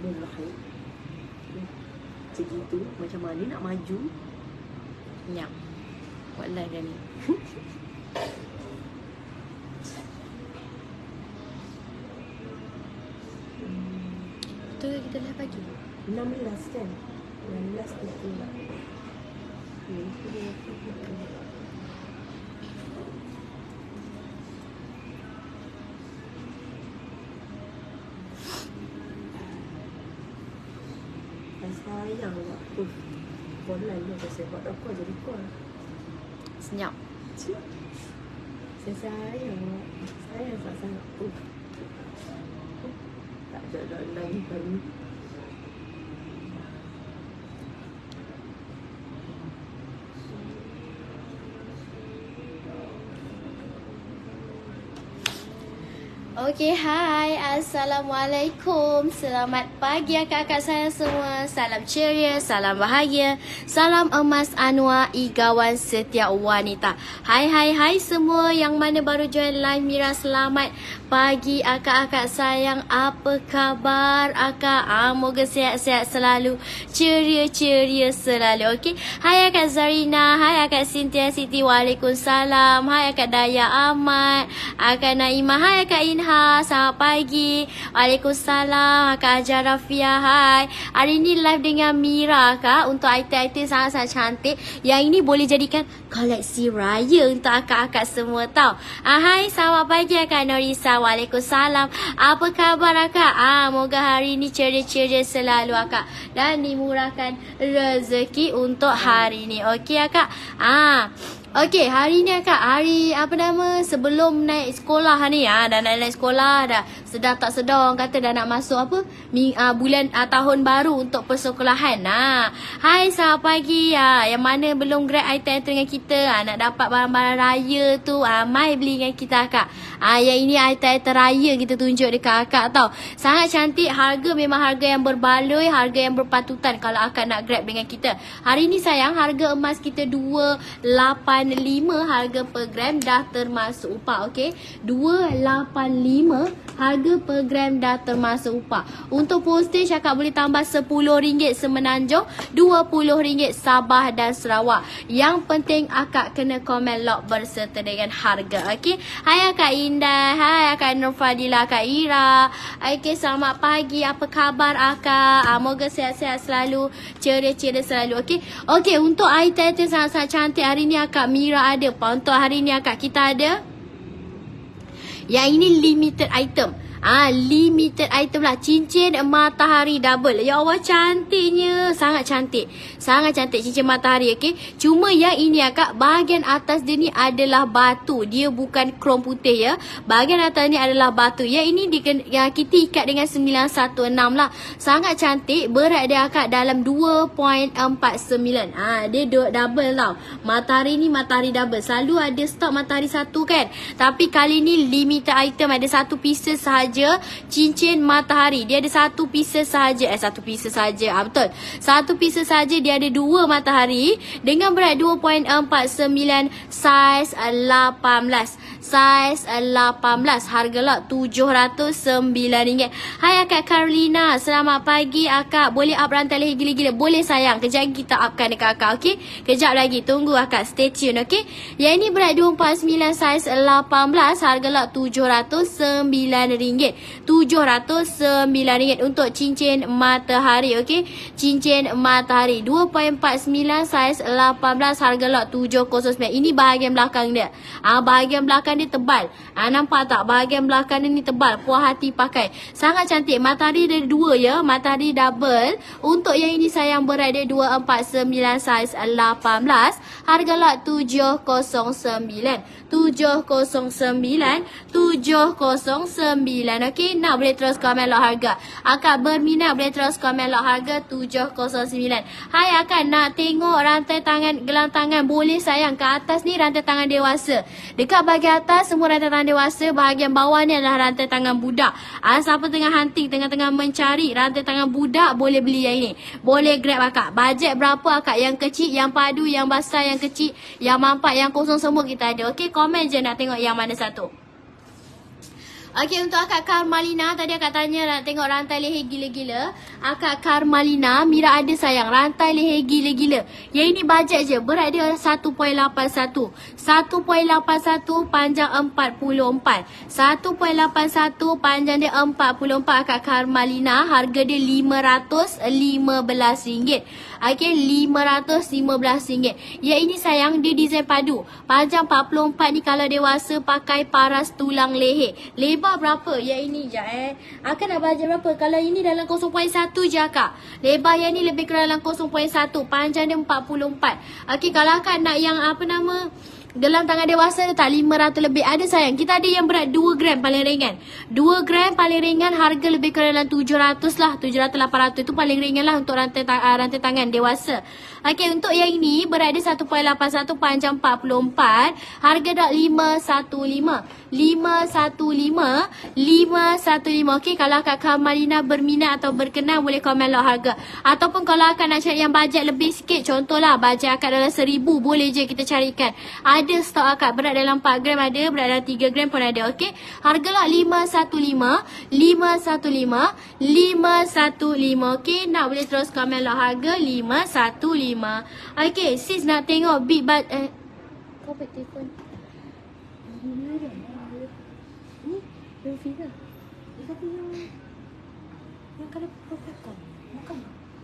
Bismillahirrahmanirrahim. Macam gitu. Macam mana nak maju? Nyap. Buat live dah ni. Betul ke kita live pagi? 16 kan? 16 betul lah. Sayang lah. Online ni saya buat apa jadi call. Senyap. Saya sayang lah. Sayang sangat. Tak ada lagi kali. Okay, hai. Assalamualaikum. Selamat pagi akak-akak saya semua. Salam ceria, salam bahagia. Salam emas Anwar, igawan setiap wanita. Hai semua yang mana baru join live Mira. Selamat pagi akak-akak sayang. Apa khabar akak? Moga sihat-sihat selalu. Ceria-ceria selalu. Okay. Hai akak Zarina. Hai akak Cynthia Siti. Waalaikumsalam. Hai akak Daya Ahmad. Akak Naimah. Hai akak Inha. Selamat pagi. Waalaikumsalam. Kak Ajar Rafia. Hai. Hari ni live dengan Mira kak. Untuk item-item sangat-sangat cantik. Yang ini boleh jadikan koleksi raya untuk akak-akak semua tau. Hai. Selamat pagi akak Norisa. Waalaikumsalam. Apa khabar akak? Moga hari ni ceria-ceria selalu akak. Dan dimurahkan rezeki untuk hari ni. Okey akak? Okey, hari ni akak, hari apa nama, sebelum naik sekolah ni, dah naik sekolah dah. Sedar tak sedar orang kata dah nak masuk apa, bulan tahun baru untuk persekolahan. Hai, selamat pagi. Yang mana belum grab item-item dengan kita, nak dapat barang-barang raya tu, mai beli dengan kita akak. Yang ini item-item raya kita tunjuk dekat akak tau. Sangat cantik, harga memang harga yang berbaloi, harga yang berpatutan kalau akak nak grab dengan kita. Hari ni sayang, harga emas kita 285 harga per gram dah termasuk upah. Okey, 285 harga per gram dah termasuk upah. Untuk postage akak boleh tambah RM10 Semenanjung, RM20 Sabah dan Sarawak. Yang penting akak kena komen log berserta dengan harga. Okey, hai akak Indah, hai akak Nur Fadila, akak Ira. Okey, selamat pagi. Apa khabar akak? Moga sihat-sihat selalu, ceria-ceria selalu. Okey, untuk item-item sangat-sangat cantik hari ni akak Mira ada. Untuk hari ni akak kita ada yang ini limited item. Limited item lah. Cincin matahari double. Ya Allah, cantiknya. Sangat cantik. Sangat cantik cincin matahari. Okay. Cuma yang ini akak, bahagian atas dia ni adalah batu. Dia bukan krom putih ya. Bahagian atas ni adalah batu. Yang ini yang kita ikat dengan 916 lah. Sangat cantik. Berat dia akak dalam 2.49. Dia double tau. Matahari ni matahari double. Selalu ada stok matahari satu kan. Tapi kali ni limited item. Ada satu pieces sahaja cincin matahari. Dia ada satu pieces sahaja. Satu pieces sahaja. Betul. Satu pieces sahaja. Dia ada dua matahari dengan berat 2.49, saiz 18. Saiz 18. Harga lot RM709. Hai akak Carolina. Selamat pagi akak. Boleh up rantai leher gila-gila? Boleh sayang. Kejap lagi kita upkan dekat akak. Okey. Kejap lagi. Tunggu akak. Stay tune. Okey. Yang ini berat 249, saiz 18. Harga lot RM709. RM709 untuk cincin matahari. Okey. Cincin matahari 2.49, saiz 18. Harga lot RM709. Ini bahagian belakang dia. Bahagian belakang dia tebal. Nampak tak? Bahagian belakang dia ni tebal. Puas hati pakai. Sangat cantik. Matahari dia dua ya. Matahari double. Untuk yang ini sayang, berat dia 249, saiz 18. Harga lot RM709. RM709. Okey. Nak boleh terus komen lot harga. Akak berminat boleh terus komen lot harga RM709. Hai akak, nak tengok rantai tangan, gelang tangan? Boleh sayang. Ke atas ni rantai tangan dewasa. Dekat bahagian atas semua rantai tangan dewasa. Bahagian bawah ni adalah rantai tangan budak. Siapa tengah hunting, tengah-tengah mencari rantai tangan budak, boleh beli yang ini. Boleh grab akak. Bajet berapa akak? Yang kecil, yang padu, yang besar, yang kecil, yang mampat, yang kosong, semua kita ada. Okey, komen je nak tengok yang mana satu. Okey, untuk akak Karmalina, tadi akak tanya nak tengok rantai leher gila-gila. Akak Karmalina, Mira ada sayang, rantai leher gila-gila. Yang ini bajet je, berat dia 1.81. 1.81 panjang 44. 1.81 panjang dia 44 akak Karmalina. Harga dia RM515. Okey, RM515. Yang ini sayang, dia design padu. Panjang 44 ni kalau dewasa pakai paras tulang leher. Lebar berapa? Yang ini je Akak nak bajet berapa? Kalau ini dalam 0.1 je akak. Lebar yang ni lebih kurang dalam 0.1. Panjang dia 44. Okey, kalau akak nak yang apa nama, dalam tangan dewasa dia tak 500 lebih. Ada sayang, kita ada yang berat 2 gram paling ringan. 2 gram paling ringan harga lebih kurang dalam 700 lah. 700-800 itu paling ringan lah untuk rantai tangan dewasa. Okey, untuk yang ini berat dia 1.81 panjang 44. Harga dah 515. 515. Okey, kalau akak Karmalina berminat atau berkenan boleh komen lot harga. Ataupun kalau akak nak cari yang bajet lebih sikit, contohlah bajet akak dalam 1000, boleh je kita carikan. Ada stok akak, berat dalam 4 gram ada, berat dalam 3 gram pun ada. Okey, harga lah 515. 515. Okey, nak boleh terus komen lot harga 515. Okey, sis nak tengok big bud kau pakai telefon ni Rafika. Tapi yang kalau pakai bukan.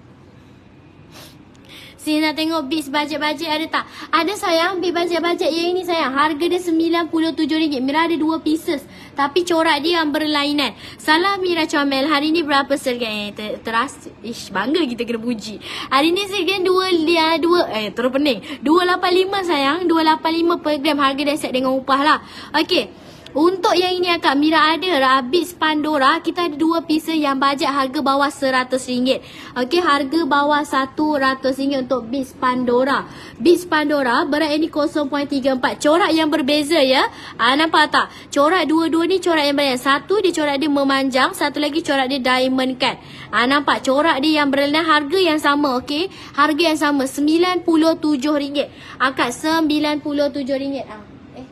Sini nak tengok Beats bajet-bajet ada tak? Ada sayang, Beats bajet-bajet yang ini sayang. Harga dia RM97. Mira ada 2 pieces. Tapi corak dia yang berlainan. Salam Mira Comel. Hari ni berapa sergan? Terasa. Bangga kita kena puji. Hari ni sergan 2 terus pening. 285 sayang. 285 per gram. Harga dia set dengan upah lah. Okey. Untuk yang ini akak Mira ada Beats Pandora. Kita ada 2 pieces yang bajet harga bawah RM100. Okey, harga bawah RM100 untuk Beats Pandora. Beats Pandora berat ini 0.34. Corak yang berbeza ya. Nampak tak? Corak dua-dua ni corak yang berbeza. Satu dia corak dia memanjang, satu lagi corak dia diamond cut. Nampak corak dia yang berlainan, harga yang sama. Okey, harga yang sama RM97. Akak RM97.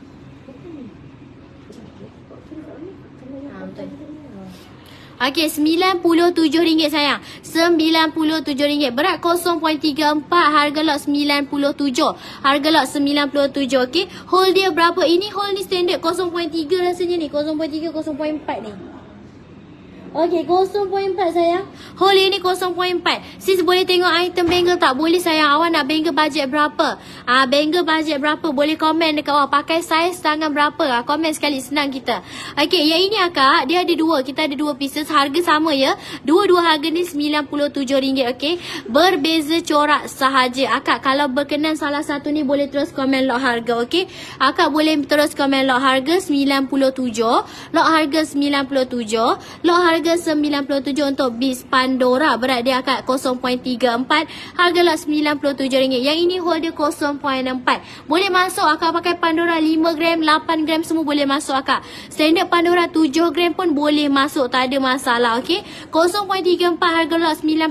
Okey, RM97 sayang. RM97. Berat 0.34. Harga lot 97. Harga lot 97. Okey. Hole dia berapa? Ini hole ni standard 0.3 rasanya ni. 0.3, 0.4 ni. Okey, 0.4 sayang. Hole ini 0.4. Sis boleh tengok item bangle tak? Boleh sayang. Awak nak bangle bajet berapa? Bangle bajet berapa? Boleh komen dekat bawah. Pakai saiz tangan berapa? Komen sekali, senang kita. Okey, yang ini akak, dia ada 2. Kita ada 2 pieces. Harga sama ya. Dua-dua harga ni RM97. Okey. Berbeza corak sahaja. Akak kalau berkenan salah satu ni boleh terus komen lot harga. Okey. Akak boleh terus komen lot harga RM97. Lot harga RM97. Lot harga RM97 untuk Beats Pandora. Berat dia akak 0.34. Harga lot RM97. Yang ini hole dia 0.4. Boleh masuk akak pakai Pandora 5 gram, 8 gram semua boleh masuk akak. Standard Pandora 7 gram pun boleh masuk, tak ada masalah. Okey. 0.34 harga lot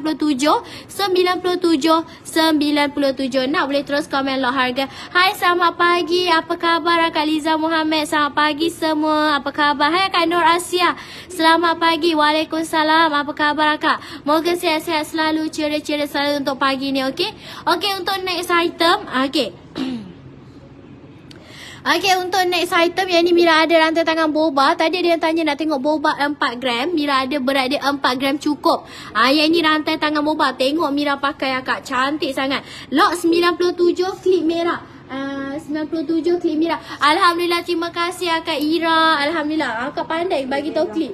RM97. Nak boleh terus komen lot harga. Hai, selamat pagi. Apa khabar Kak Liza Muhammad? Selamat pagi semua. Apa khabar? Hai Kak Nur Asia. Selamat pagi. Waalaikumsalam. Apa khabar akak? Moga sihat-sihat selalu, ceria-ceria selalu untuk pagi ni. Okey. Okey, untuk next item. Okey. Okey, untuk next item yang ni Mira ada rantai tangan boba. Tadi ada yang tanya nak tengok boba 4 gram. Mira ada, berat dia 4 gram cukup. Yang ni rantai tangan boba. Tengok Mira pakai akak. Cantik sangat. Lot 97 klip merah. 97 klip Mira. Alhamdulillah, terima kasih akak Ira. Alhamdulillah. Akak pandai bagi tahu klip.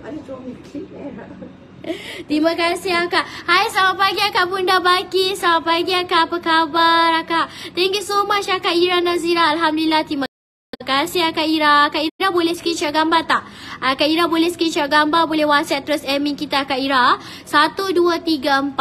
Terima kasih akak. Hai, selamat pagi akak Bunda Baki. Selamat pagi akak. Apa khabar akak? Thank you so much akak Ira Nazira. Alhamdulillah, terima kasih Kak Ira. Kak Ira boleh screenshot gambar tak? Kak Ira boleh screenshot gambar, boleh WhatsApp terus admin kita Kak Ira. 1234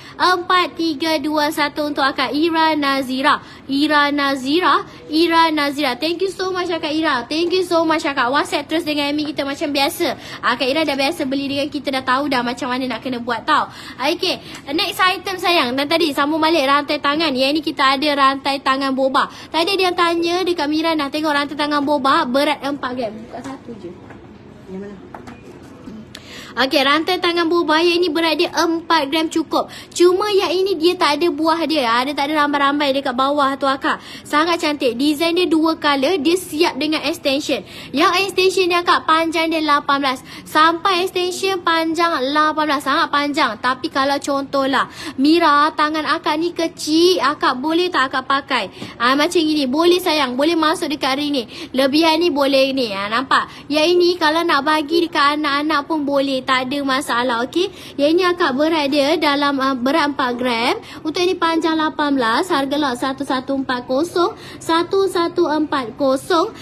4321 untuk Kak Ira Nazira. Ira Nazira. Thank you so much Kak Ira. Thank you so much Kak. WhatsApp terus dengan admin kita macam biasa. Kak Ira dah biasa beli dengan kita, dah tahu dah macam mana nak kena buat tau. Okay, next item sayang. Dan tadi sambung balik rantai tangan. Yang ni kita ada rantai tangan boba. Tadi dia tanya dekat Mira nak tengok rantai tangan boba berat 4 gram. Buka satu je. Yang mana? Okey, rantai tangan berubah yang ini berat dia 4 gram cukup. Cuma yang ini dia tak ada buah dia. Dia tak ada rambai-rambai dekat bawah tu akak. Sangat cantik. Design dia 2 color. Dia siap dengan extension. Yang extension ni akak panjang dia 18. Sampai extension panjang 18. Sangat panjang. Tapi kalau contohlah Mira, tangan akak ni kecil, akak boleh tak akak pakai? Macam gini. Boleh sayang. Boleh masuk dekat ring ni. Lebihan ni boleh ni. Nampak? Yang ini kalau nak bagi dekat anak-anak pun boleh. Tak ada masalah. Okey. Yang ini akak berat dia dalam berat 4 gram. Untuk ini panjang 18. Harga lot 1140. 1140.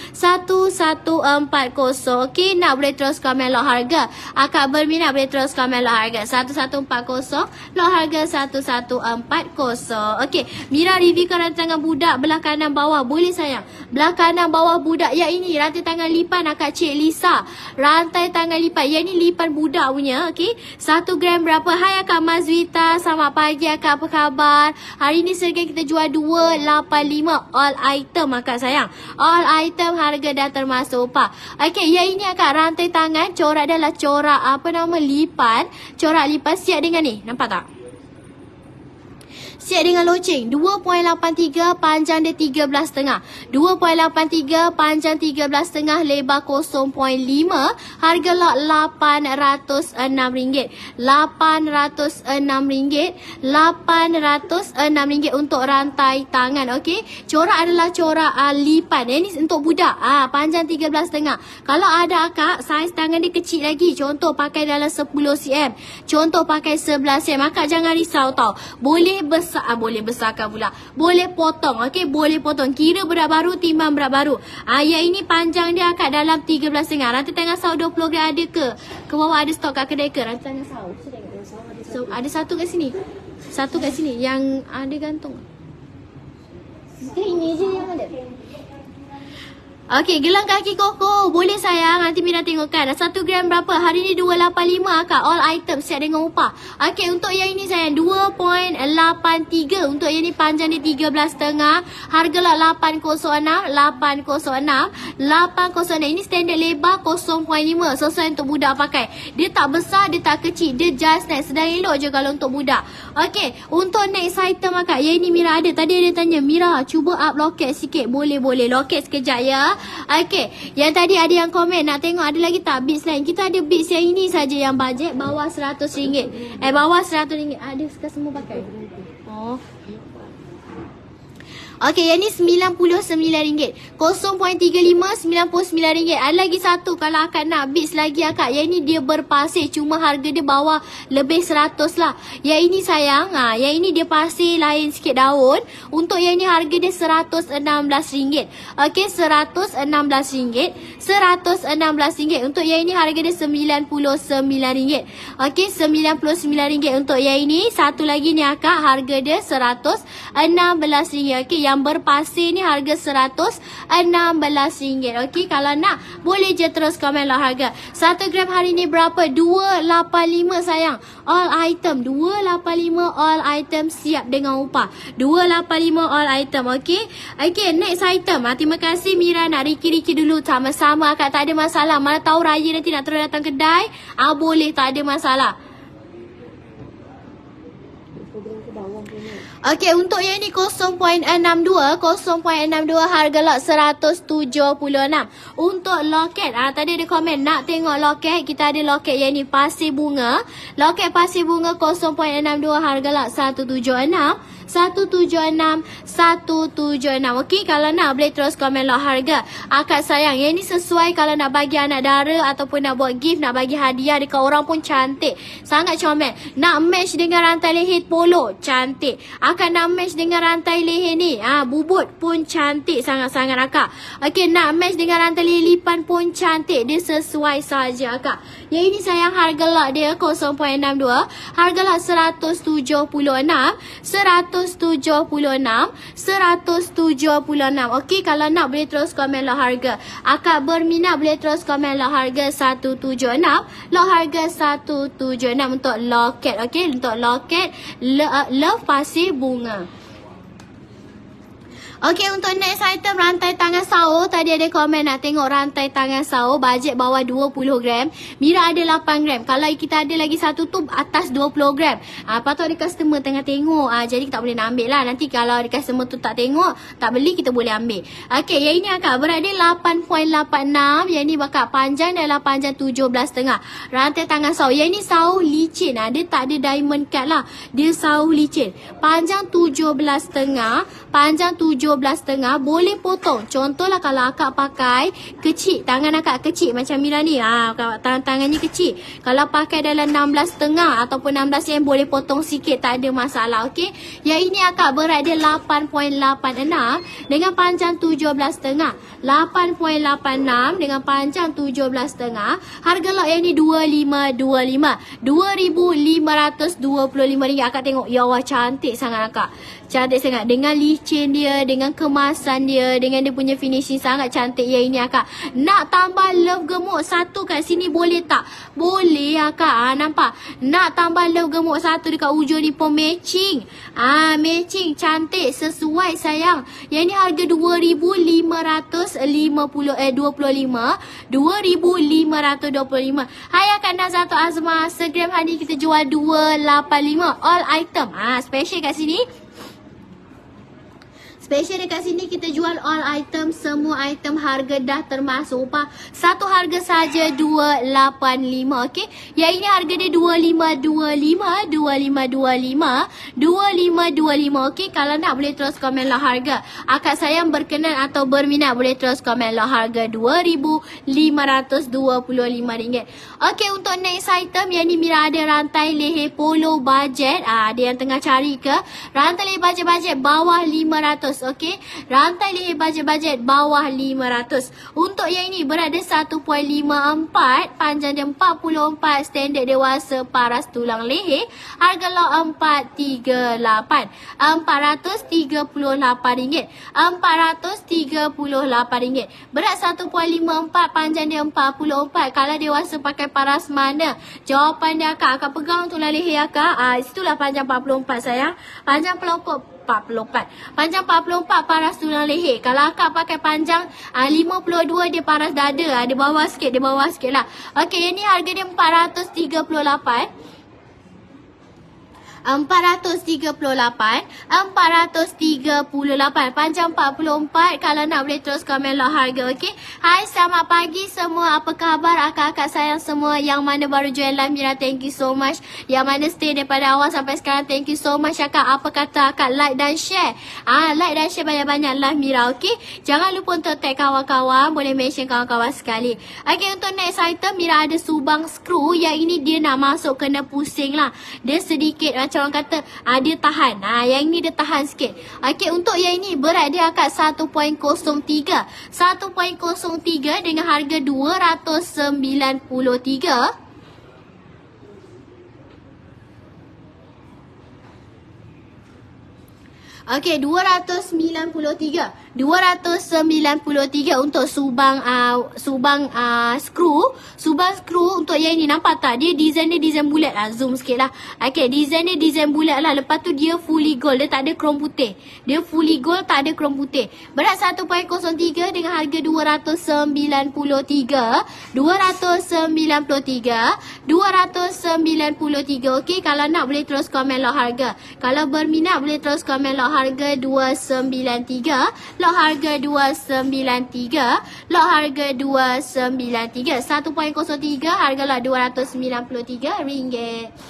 1140. Okey. Nak boleh terus komen lot harga. Akak berminat boleh terus komen lot harga. 1140. Lot harga 1140. Okey. Mira reviewkan rantai tangan budak belah kanan bawah. Boleh sayang. Belah kanan bawah budak. Yang ini rantai tangan lipan akak Cik Lisa. Rantai tangan lipan. Yang ni lipan budak punya. Okey. 1 gram berapa? Hai akak Mazwita. Selamat pagi akak. Apa khabar? Hari ni serga kita jual 285. All item akak sayang. All item harga dah termasuk upah. Okey. Yang ini akak rantai tangan. Corak dia lah corak lipan. Corak lipan siap dengan ni. Nampak tak? Siap dengan loceng. 2.83 panjang dia 13.5. 2.83 panjang 13.5, lebar 0.5. Harga lot RM806. RM806. RM806 untuk rantai tangan. Okey. Corak adalah corak lipan. Ini untuk budak. Panjang 13.5. Kalau ada akak saiz tangan dia kecil lagi. Contoh pakai dalam 10 cm. Contoh pakai 11 cm. Akak jangan risau tau. Boleh besar. Boleh besarkan pula. Boleh potong. Okey, boleh potong. Kira berat baru timbang berat baru. Yang ini panjang dia akak dalam 13.5. Rantai tangan saus 20 gram ada ke? Ke bawah ada stok kat kedai ke? Rantai tangan saus. So, ada satu kat sini. Satu kat sini yang ada gantung. Ini je yang ada. Okey, gelang kaki koko. Boleh sayang. Nanti Mira tengokkan. 1 gram berapa? Hari ni 285 akak. All item siap dengan upah. Okey, untuk yang ini sayang 2.83. Untuk yang ni panjang dia 13.5. Harga lah 806. 806. Ini standard lebar 0.5. Sesuai untuk budak pakai. Dia tak besar, dia tak kecil. Dia just next. Sedang elok je kalau untuk budak. Okey, untuk next item akak. Yang ini Mira ada. Tadi ada tanya, Mira cuba up loket sikit. Boleh. Loket sekejap ya. Okey, yang tadi ada yang komen nak tengok ada lagi tak beads lain. Kita ada beads yang ini saja yang bajet bawah RM100. Bawah RM100. Ada sekarang semua pakai. Oh. Okey, yang ni RM99. 0.35 RM99. Ada lagi satu kalau akak nak beads lagi akak. Yang ni dia berpasir. Cuma harga dia bawah lebih 100 lah. Yang ini sayang. Yang ini dia pasir lain sikit daun. Untuk yang ni harga dia RM116. Okey, RM116. RM116. Untuk yang ini harga dia RM99. Okey, RM99 untuk yang ini. Satu lagi ni akak harga dia RM116. Okey, yang berpasir ni harga RM116. Okey, kalau nak boleh je terus komen lah harga. 1 gram hari ni berapa? 285 sayang. All item 285 all item siap dengan upah. 285 all item. Okey. Okey, next item. Terima kasih Mira nak riki-riki dulu sama-sama akak, tak ada masalah. Mana tahu raya nanti nak terus datang kedai, boleh, tak ada masalah. Okey, untuk yang ni 0.62 harga lot 176. Untuk loket, tadi ada komen nak tengok loket. Kita ada loket yang ni pasir bunga. Loket pasir bunga 0.62 harga lot 176. 176. Okey, kalau nak boleh terus komen lot harga. Akak sayang, yang ni sesuai kalau nak bagi anak dara ataupun nak buat gift, nak bagi hadiah dekat orang pun cantik. Sangat comel. Nak match dengan rantai leher polo, cantik. Akak nak match dengan rantai leher ni, bubut pun cantik sangat-sangat akak. Okey, nak match dengan rantai leher lipan pun cantik. Dia sesuai saja akak. Yang ini sayang harga lot dia 0.62. Harga lot 176. Okey, kalau nak boleh terus komen lot harga. Akak berminat boleh terus komen lot harga 176. Lot harga 176 untuk loket. Okey, untuk loket love pasir bunga. Okey, untuk next item rantai tangan Sao. Tadi ada komen nak tengok rantai tangan Sao. Bajet bawah 20 gram. Mira ada 8 gram. Kalau kita ada lagi satu tu atas 20 gram. Patut ada customer tengah tengok. Jadi kita tak boleh nak ambil lah. Nanti kalau ada customer tu tak tengok, tak beli, kita boleh ambil. Okey, yang ini akak berada 8.86. Yang ni bakal panjang dalam panjang 17.5. Rantai tangan Sao. Yang ni Sao licin. Dia tak ada diamond cut lah. Dia Sao licin. Panjang 17.5. Panjang 17.5, boleh potong. Contohlah kalau akak pakai kecil, tangan akak kecil macam Mira ni, tangannya kecil. Kalau pakai dalam 16.5 ataupun 16 cm, boleh potong sikit, tak ada masalah. Okey, yang ini akak berada 8.86 dengan panjang 17.5. 8.86 dengan panjang 17.5. Harga lot yang ni 2525. RM2,525. Akak tengok, ya Allah, cantik sangat akak. Cantik sangat dengan licin dia, dengan kemasan dia, dengan dia punya finishing sangat cantik. Yang ini akak nak tambah love gemuk satu kat sini, boleh tak? Boleh akak. Nampak? Nak tambah love gemuk satu dekat ujung ni pun matching. Matching, cantik, sesuai sayang. Yang ni harga 2,525. 2,525. Hai akak Nazatu Azma, segram hari kita jual 285 all item. Special kat sini. Special dekat sini kita jual all item, semua item harga dah termasuk upah. Satu harga saja 285. Okey. Yang ini harga dia 2525, 2525. Okey, kalau nak boleh terus komen lah harga. Akak sayang berkenan atau berminat boleh terus komen lah harga RM2,525. Okey, untuk next item yang ni Mira ada rantai leher polo bajet. Ada yang tengah cari ke? Rantai leher bajet bawah 500. Okey, rantai leher bajet bawah 500. Untuk yang ini berada 1.54, panjang dia 44, standard dewasa paras tulang leher. Harga lot RM438. RM438. RM438. Berat 1.54, panjang dia 44. Kalau dewasa pakai paras mana? Jawapan dia akak pegang tulang leher akak. Situlah panjang 44 sayang. Panjang 44. Panjang 44 paras tulang leher. Kalau akak pakai panjang 52, dia paras dada. Dia bawah sikit, lah. Okey, yang ni harga dia 438. 438. Panjang 44. Kalau nak boleh terus komen lah harga. Okey. Hai, selamat pagi semua. Apa khabar akak-akak sayang semua? Yang mana baru join live Mira, thank you so much. Yang mana stay daripada awal sampai sekarang, thank you so much akak. Apa kata akak? Like dan share. Like dan share banyak-banyak live Mira. Okey. Jangan lupa untuk tag kawan-kawan. Boleh mention kawan-kawan sekali. Okey, untuk next item Mira ada subang skru. Yang ini dia nak masuk kena pusing lah. Dia sedikit macam orang kata dia tahan. Yang ini dia tahan sikit. Okey, untuk yang ini berat dia akak 1.03. 1.03 dengan harga 293. Okey, 293 untuk subang skru. Subang skru untuk yang ini, nampak tak? Dia design bulat lah. Zoom sikit lah. Okey, design bulat lah. Lepas tu dia fully gold. Dia tak ada krom putih. Dia fully gold, tak ada krom putih. Berat 1.03 dengan harga 293. 293. Okey, kalau nak boleh terus komen lah harga. Kalau berminat boleh terus komen lah harga 293. Lot harga 293. Lot harga 293. 1.03 harga lot RM293.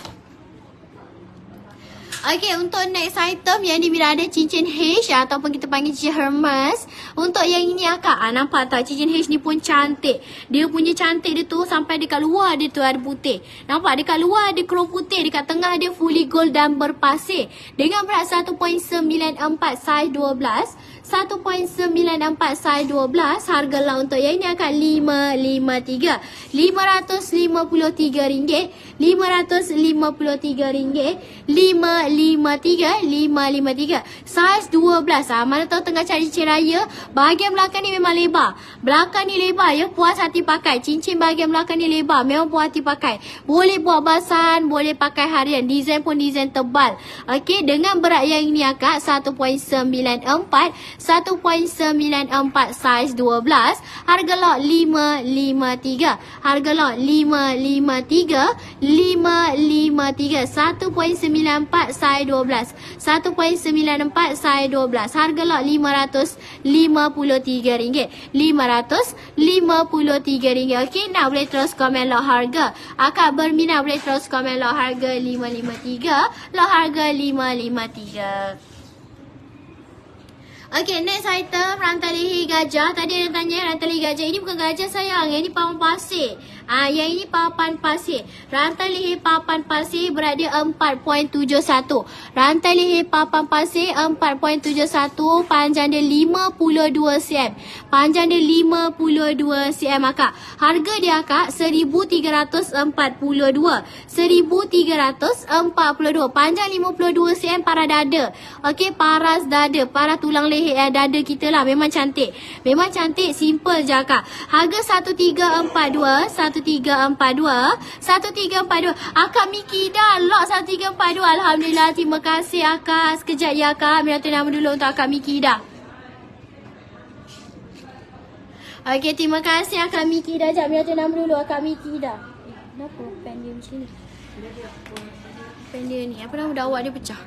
Okey, untuk next item yang ni Mira ada cincin H ataupun kita panggil cincin Hermes. Untuk yang ini akak, nampak tak cincin H ni pun cantik. Dia punya cantik dia tu sampai dekat luar dia tu ada putih. Nampak dekat luar ada krom putih, dekat tengah dia fully gold dan berpasir. Dengan berat 1.94 size 12. 1.94 size 12. Harga lah untuk yang ini akak RM553. RM553. RM553. 553. Saiz 12. Mana tahu tengah cari cincin raya, bahagian belakang ni memang lebar. Belakang ni lebar ya, puas hati pakai. Cincin bahagian belakang ni lebar, memang puas hati pakai. Boleh buat basahan, boleh pakai harian. Design pun design tebal. Okey, dengan berat yang ini akak 1.94, 1.94 saiz 12. Harga lot 553. Harga lot 553. 553 1.94 saiz 12. 1.94 saiz 12. Harga lot RM553. RM553. Okey, nak boleh terus komen lot harga. Akak berminat boleh terus komen lot harga 553. Lot harga 553. Okay, next item rantai leher gajah. Tadi ada tanya rantai leher gajah. Ini bukan gajah sayang, yang ini papan pasir. Yang ini papan pasir. Rantai leher papan pasir berat dia 4.71. Rantai leher papan pasir 4.71. Panjang dia 52 cm. Panjang dia 52 cm akak. Harga dia akak 1,342. 1,342. Panjang 52 cm para dada. Okey, paras dada, para tulang leher dada kita lah. Memang cantik. Memang cantik, simple je akak. Harga 1,342. 1,342. Akak Miki dah lot 1,342. Alhamdulillah, terima kasih akak. Sekejap ya akak, ambil nama dulu untuk akak Miki dah. Okey, terima kasih akak Miki dah. Sekejap ambil nama dulu akak Miki dah. Kenapa pen dia macam ni? Pen dia ni, apa nama dawak dia pecah.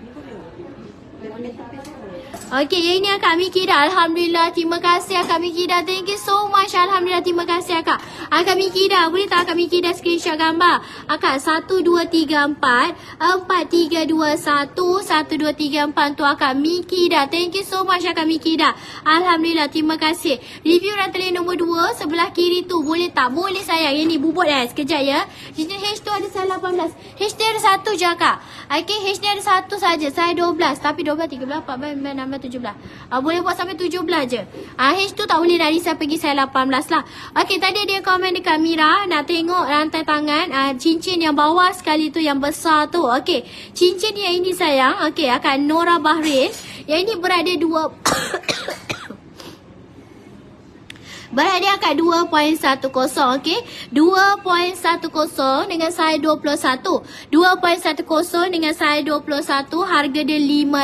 Okey, yang ini akak Miki dah. Alhamdulillah, terima kasih akak Miki dah. Thank you so much. Alhamdulillah, terima kasih akak. Akak Miki dah, boleh tak akak Miki dah screenshot gambar? Akak 1234 4321 1234 untuk akak Miki dah. Thank you so much akak Miki dah. Alhamdulillah, terima kasih. Review rantai nombor 2 sebelah kiri tu. Boleh tak? Boleh sayang. Yang ni bubut dah. Sekejap ya. Cincin H tu ada size 18. H dia ada satu je akak. Okey, H dia ada satu saja. Size 12. Tapi 12, 13, 14, 15, 16, 17. Boleh buat sampai 17 je. H tu tak boleh dari saya pergi size 18 lah. Okey, tadi dia komen dekat Mira. Nak tengok rantai tangan. Cincin yang bawah sekali tu, yang besar tu. Okey, cincin yang ini sayang. Okey, akak Nora Bahrain. Yang ini berat dia 2 berat dia akak 2.10. Okey, 2.10 dengan saiz 21. 2.10 dengan saiz 21. Harga dia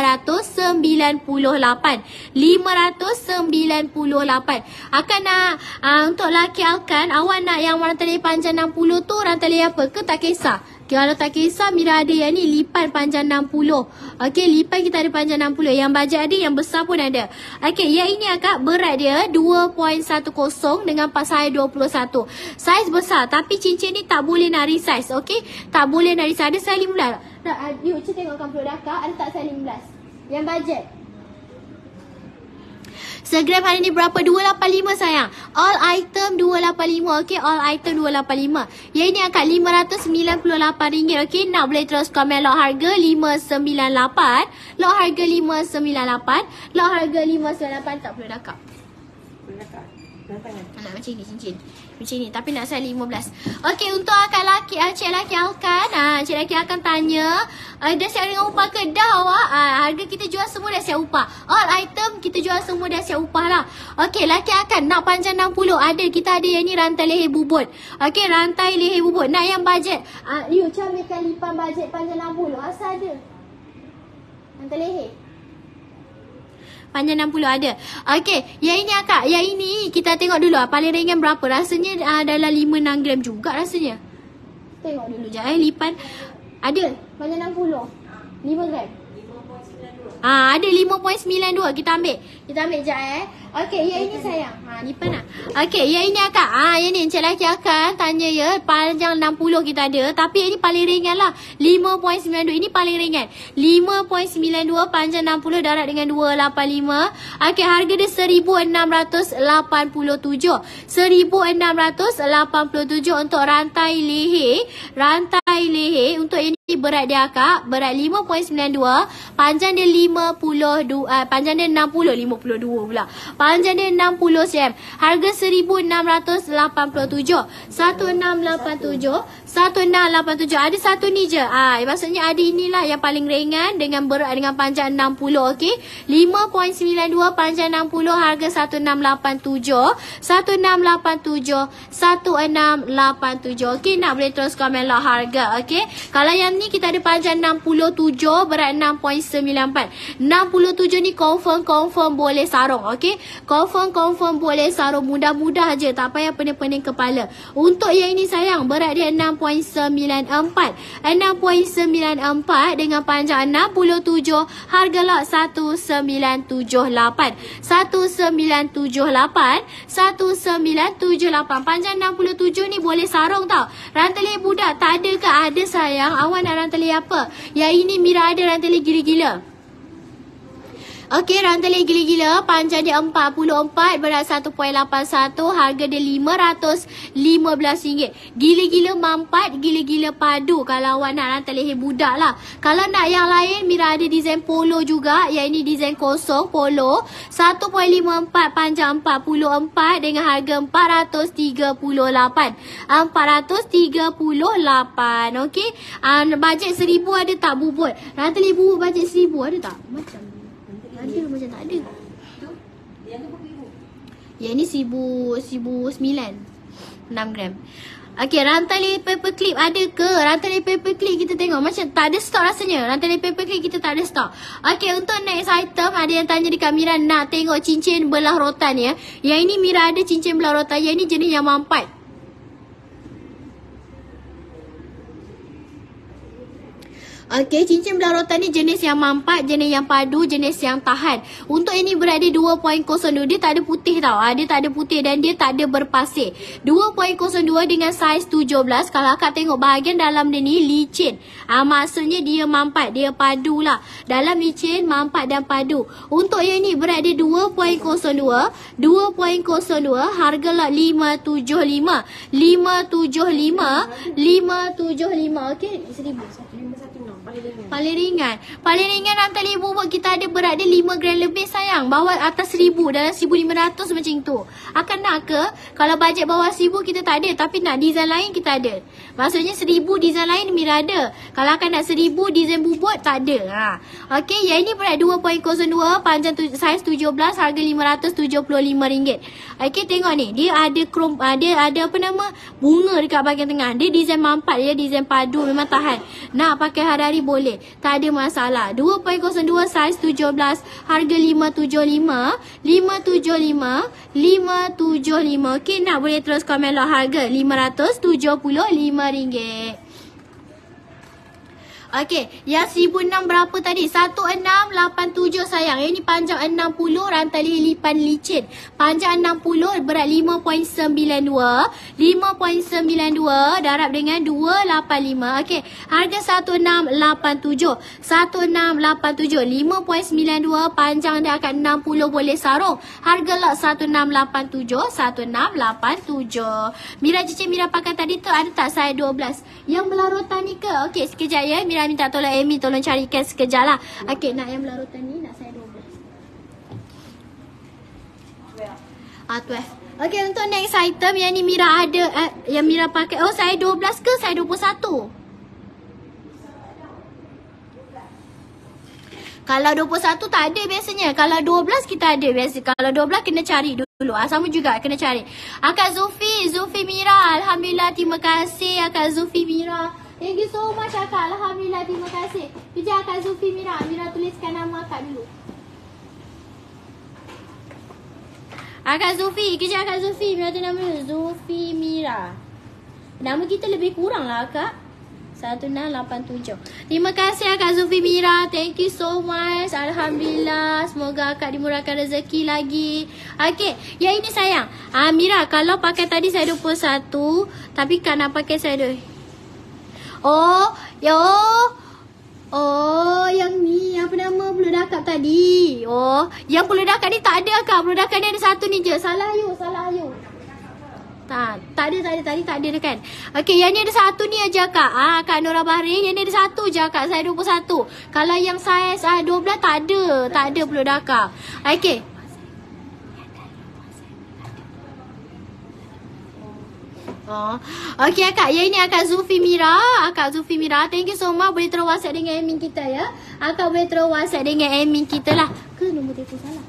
598. 598. Akak nak untuk laki Alkan, awak nak yang rantai leher panjang 60 tu rantai leher apa ke? Tak kisah. Kalau tak kisah, Mira ada yang ni lipan panjang 60. Okey, lipan kita ada panjang 60. Yang bajet ada, yang besar pun ada. Okey, yang ini akak berat dia 2.10 dengan saiz 21. Saiz besar, tapi cincin ni tak boleh nak resize. Okey, tak boleh nak resize. Ada saiz 15. Yuk, cik tengokkan perut akak. Ada tak saiz 15? Yang bajet. Segram hari ni berapa? 285 sayang. All item 285. Okey, all item 285. Yang ini akak RM598. Okey, nak boleh terus komen lot harga 598. Lot harga 598. Lot harga 598. Tak perlu dah kak. Nak macam ni cincin. Macam ni, tapi nak saiz 15. Okey, untuk akak laki, cik laki Alkan, cik laki Alkan tanya, dah siap dengan upah ke? Dah awak. Harga kita jual semua dah siap upah. All item kita jual semua dah siap upah lah. Okey, laki Alkan nak panjang 60. Ada, kita ada yang ni rantai leher bubut. Okey, rantai leher bubut. Nak yang bajet. You camilkan lipan bajet panjang 60. Asal ada rantai leher panjang 60 ada. Okey, yang ini akak, yang ini kita tengok dulu paling ringan berapa. Rasanya dalam 5-6 gram juga rasanya. Tengok dulu je lipan. Ada panjang 60. 5 gram. Ada 5.92. Kita ambil. Kita ambil sekejap Okey, yang ini sayang. Lipan lah. Okey, yang ini akak. Yang ni encik laki akan tanya ya. Panjang 60 kita ada. Tapi yang ni paling ringan lah. 5.92. Ini paling ringan. 5.92 panjang 60 darat dengan 285. Okey, harga dia 1,687. 1,687 untuk rantai leher. Rantai leher untuk ini berat dia akak. Berat 5.92. Panjang dia 52. Panjang dia 60. 52 pula. Panjang dia 60 cm. Harga 1,687. 1,687. 1687. Ada satu ni je. Maksudnya ada inilah yang paling ringan dengan berat dengan panjang 60, okey. 5.92 panjang 60, harga 1687. 1687. 1687. Okey, nak boleh terus komen lah harga, okey. Kalau yang ni kita ada panjang 67, berat 6.94. 67 ni confirm boleh sarung, okey. Confirm boleh sarung, mudah-mudah je, tak payah pening-pening kepala. Untuk yang ini sayang, berat dia 6.94. 6.94 dengan panjang 67, harga lot 1978. 1978. 1978. Panjang 67 ni boleh sarung tau. Rantai budak tak ada ke? Ada sayang. Awak nak rantai apa? Yang ini Mira ada rantai gila-gila. Okey, rantai gila-gila, panjang dia 44, berat 1.81, harga dia RM515. Gila-gila mampat, gila-gila padu kalau awak nak rantai leher budak lah. Kalau nak yang lain, Mira ada design polo juga. Yang ini design kosong, polo. 1.54, panjang 44 dengan harga RM438. 438. Okey, bajet RM1,000 ada tak bubut? Rantai bubut bajet RM1,000 ada tak? Macam ada macam tak ada. Yang ni 1009 6 gram. Okey, rantai paperclip ada ke? Rantai paperclip kita tengok macam tak ada stok rasanya. Rantai paperclip kita tak ada stok. Okey, untuk next item ada yang tanya dekat Mira nak tengok cincin belah rotan ya. Yang ini Mira ada cincin belah rotan. Yang ini jenis yang mampat. Okey, cincin belah rotan ni jenis yang mampat, jenis yang padu, jenis yang tahan. Untuk ini berat dia 2.02. Dia tak ada putih tau. Dia tak ada putih dan dia tak ada berpasir. 2.02 dengan saiz 17. Kalau akak tengok bahagian dalam dia ni licin. Maksudnya dia mampat, dia padu lah. Dalam licin, mampat dan padu. Untuk yang ni berat dia 2.02. 2.02, harga lot 575. 575. 575. Okey, 1,000. Paling ringan rantai bubuk kita ada berat dia 5 gram lebih sayang. Bawah atas 1,000, dalam 1,500 macam tu. Akan nak ke? Kalau bajet bawah 1,000 kita tak ada. Tapi nak design lain kita ada. Maksudnya 1,000 design lain Mira ada. Kalau akan nak 1,000 design bubuk tak ada. Okey, yang ini berat 2.02, panjang saiz 17, harga RM575. Okey, tengok ni. Dia ada dia ada apa nama? Bunga dekat bahagian tengah. Dia design mampat, dia design padu, memang tahan. Nak pakai hari-hari boleh. Tak ada masalah. 2.02 saiz 17, harga RM575. 575. 575. Okey, nak boleh terus komen lah harga RM575. Okey, yang 1,006 berapa tadi? 1687 sayang. Yang ni panjang 60, rantai lipan licin. Panjang 60, berat 5.92. 5.92, darab dengan 285. Okey, harga 1687. 1687. 5.92, panjang dia akan 60, boleh sarung. Harga lot 1687. 1687. Mira cincin Mira pakai tadi tu ada tak saiz 12? Yang belah rotan ni ke? Okey, sekejap ya. Mira minta tolong Amy tolong carikan sekejap lah. Okey, nak yang belah rotan ni nak saiz 12. 12. Okey, untuk next item yang ni Mira ada yang Mira pakai. Oh, saiz 12 ke saiz 21? Kalau 21 tak ada biasanya. Kalau 12 kita ada biasa. Kalau 12 kena cari dulu. Sama juga kena cari. Akak Zulfi Mira. Alhamdulillah, terima kasih Akak Zulfi Mira. Thank you so much Akak. Alhamdulillah, terima kasih. Kejap Akak Zulfi Mira. Mira tuliskan nama Akak dulu. Akak Zulfi. Kejap Akak Zulfi. Mira tu nama dulu. Zulfi Mira. Nama kita lebih kurang lah Akak. 1687. Terima kasih Akak Zulfi Mira. Thank you so much. Alhamdulillah. Semoga Akak dimurahkan rezeki lagi. Okey, yang ini sayang. Mira, kalau pakai tadi saya 21, tapi Kak nak pakai saya 2. Oh, yang ni apa nama peluh dakap tadi. Oh, yang peluh dakap ni tak ada Kak. Peluh dakap ni ada satu ni je. Salah you. Tak ada tadi tak ada kan. Okey, yang ni ada satu ni aja Kak. Kak Nora Bahri, yang ni ada satu je Kak, saiz 21. Kalau yang saiz 12 tak ada peluh dakap. Okey. Oh. Okey akak, yang ini Akak Zulfi Mira. Akak Zulfi Mira, thank you so much. Boleh terus WhatsApp dengan admin kita ya. Akak boleh terus WhatsApp dengan admin kita lah. Ke nombor telefon salah?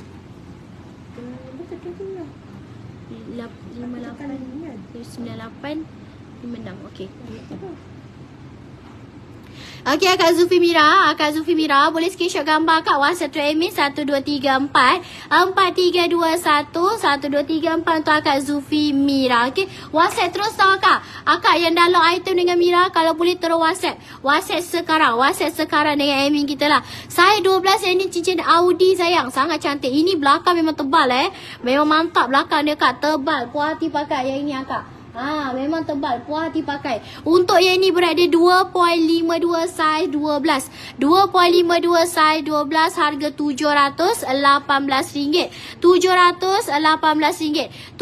5898 okey. Okey Akak Zulfi Mira, Akak Zulfi Mira boleh screenshot gambar Akak WhatsApp to admin 1234 4321 1234 untuk Akak Zulfi Mira. Okey, WhatsApp terus tau Akak. Akak yang download item dengan Mira kalau boleh terus WhatsApp. WhatsApp sekarang dengan admin kita lah. Saya 12 yang ni cincin Audi sayang, sangat cantik. Ini belakang memang tebal memang mantap belakang dia Kak, tebal. Puas hati pakai yang ini Akak. Memang tebal, puas hati pakai. Untuk yang ni berada 2.52 saiz 12. 2.52 saiz 12 harga RM718. RM718.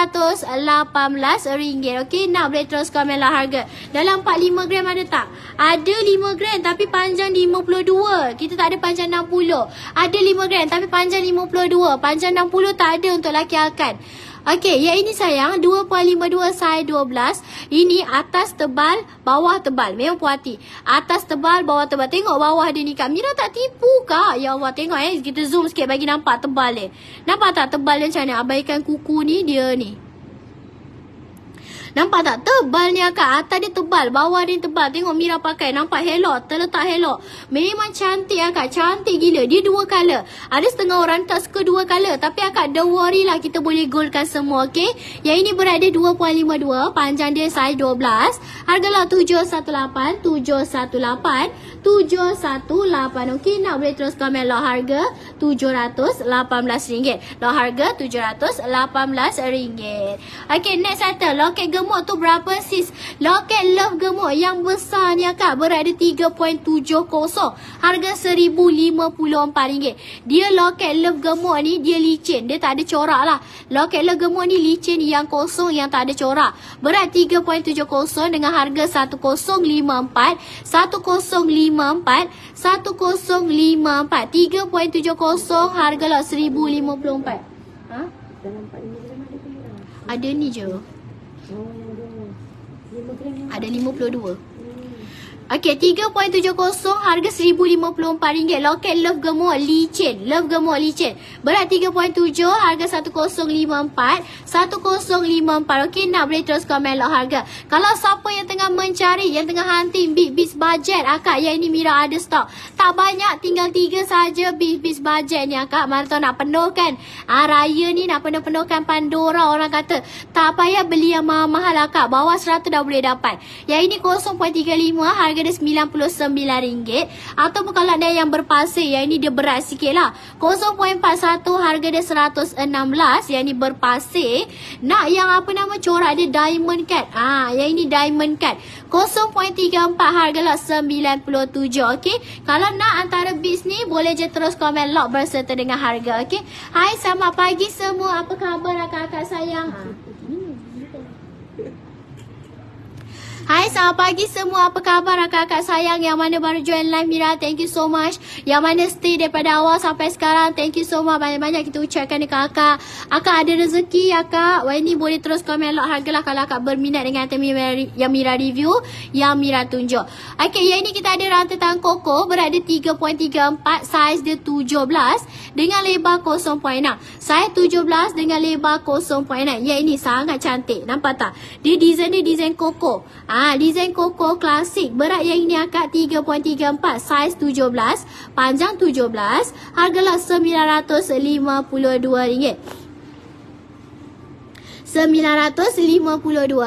Okey, nak boleh terus komen lah harga. Dalam 45 gram ada tak? Ada 5 gram tapi panjang 52. Kita tak ada panjang 60. Ada 5 gram tapi panjang 52. Panjang 60 tak ada untuk laki Alkan. Okey, yang ini sayang 2.52 saiz 12. Ini atas tebal, bawah tebal. Memang puas hati. Atas tebal, bawah tebal. Tengok bawah dia ni Kak. Mira tak tipu Kak. Ya Allah, tengok kita zoom sikit bagi nampak tebal dia. Nampak tak tebal dia macam mana? Abaikan kuku ni dia ni. Nampak tak? Tebalnya Kak. Atas dia tebal, bawah dia tebal. Tengok Mira pakai. Nampak helok, terletak helok. Memang cantik Kak. Cantik gila. Dia dua colour. Ada setengah orang tak suka dua colour. Tapi Kak, don't worry lah. Kita boleh goldkan semua, okey? Yang ini berada 2.52. Panjang dia saiz 12. Harga lah 718. 718. Okey, nak boleh terus komen lah harga RM718. Lah harga RM718. Okey, next satu. Loket gemuk tu berapa sis? Loket love gemuk yang besar ni Kak berada 3.70. Harga RM1054. Dia loket love gemuk ni dia licin. Dia tak ada corak lah. Loket love gemuk ni licin yang kosong yang tak ada corak. Berat 3.70 dengan harga 1054. 1054. 1054. 3.70 harga lah RM1054. Dalam 45 gram ada ke murah? Ada ni je. Ada 52. Okey, 3.70 harga RM1054. Loket love gemuk licin. Love gemuk licin. Berat 3.7 harga 1054. 1054. Okey, nak boleh terus komen lah harga. Kalau siapa yang tengah mencari, yang tengah hunting bis budget Akak, yang ini Mira ada stok. Tak banyak, tinggal 3 saja bis budget ni Akak. Mana tahu nak penuhkan. Raya ni nak penuh-penuhkan Pandora orang kata. Tak payah beli yang mahal-mahal Akak. Bawah 100 dah boleh dapat. Yang ini 0.35 harga dia RM99. Ataupun kalau ada yang berpasir, yang ini dia berat sikit lah. 0.41 harga dia RM116. Yang ini berpasir. Nak yang apa nama corak dia diamond cut. Yang ini diamond cut. 0.34 harga lah RM97. Okey. Kalau nak antara bits ni boleh je terus komen lot berserta dengan harga. Okey. Hai, selamat pagi semua. Apa khabar Akak-akak sayang? Hai, selamat pagi semua. Apa khabar Akak-akak sayang yang mana baru join live Mira? Thank you so much. Yang mana stay daripada awal sampai sekarang. Thank you so much. Banyak-banyak kita ucapkan dekat Akak. Akak ada rezeki Akak. Wah, ini boleh terus komen lot harga lah kalau Akak berminat dengan item yang Mira review, yang Mira tunjuk. Okey, yang ini kita ada rantai tangan koko berada 3.34. Saiz dia 17 dengan lebar 0.6. Saiz 17 dengan lebar 0.6. Yang ini sangat cantik. Nampak tak? Dia design koko. Design koko klasik. Berat yang ini Akak 3.34. Saiz 17. Panjang 17. Hargalah RM952. 952.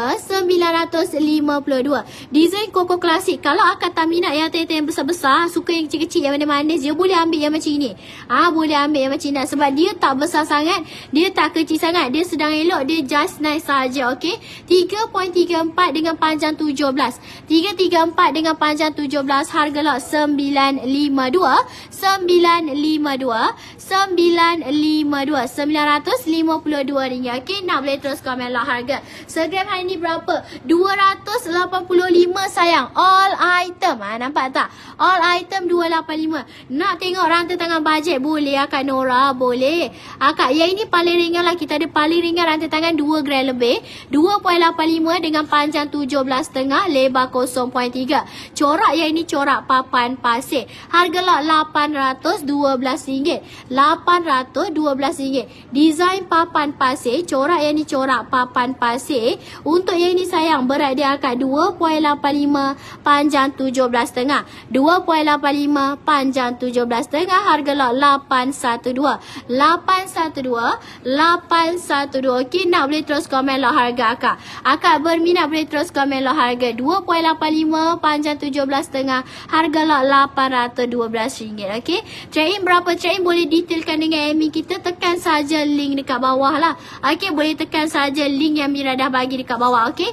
Design koko klasik. Kalau Akak tak minat yang yang besar-besar, suka yang kecil-kecil, yang manis-manis, dia boleh ambil yang macam ini. Boleh ambil yang macam ini. Sebab dia tak besar sangat, dia tak kecil sangat, dia sedang elok, dia just nice saja. Okey. 3.34 dengan panjang 17. 3.34 dengan panjang 17. Harga lah 952. 952. RM952. Okey, nak boleh terus komen lot harga. Segram hari ni berapa? 285 sayang. All item. Nampak tak? All item 285. Nak tengok rantai tangan bajet boleh Akak Nora? Boleh. Akak, yang ini paling ringan lah. Kita ada paling ringan rantai tangan 2 gram lebih. 2.85 dengan panjang 17.5, lebar 0.3. Corak yang ini corak papan pasir. Harga lot RM812. RM812. Design papan pasir. Corak yang ini corak papan pasir. Untuk yang ini sayang, berat dia akak 2.85, panjang 17.5. 2.85, panjang 17.5. Harga lot 812. 812. Okey, nak boleh terus komen lot harga akak. Akak berminat boleh terus komen lot harga 2.85, panjang 17.5. Harga lot RM812. Okey, trade-in berapa trade-in boleh detailkan dengan admin kita. Tekan saja link dekat bawah lah. Okey, boleh tekan saja link yang Mira dah bagi dekat bawah. Okey.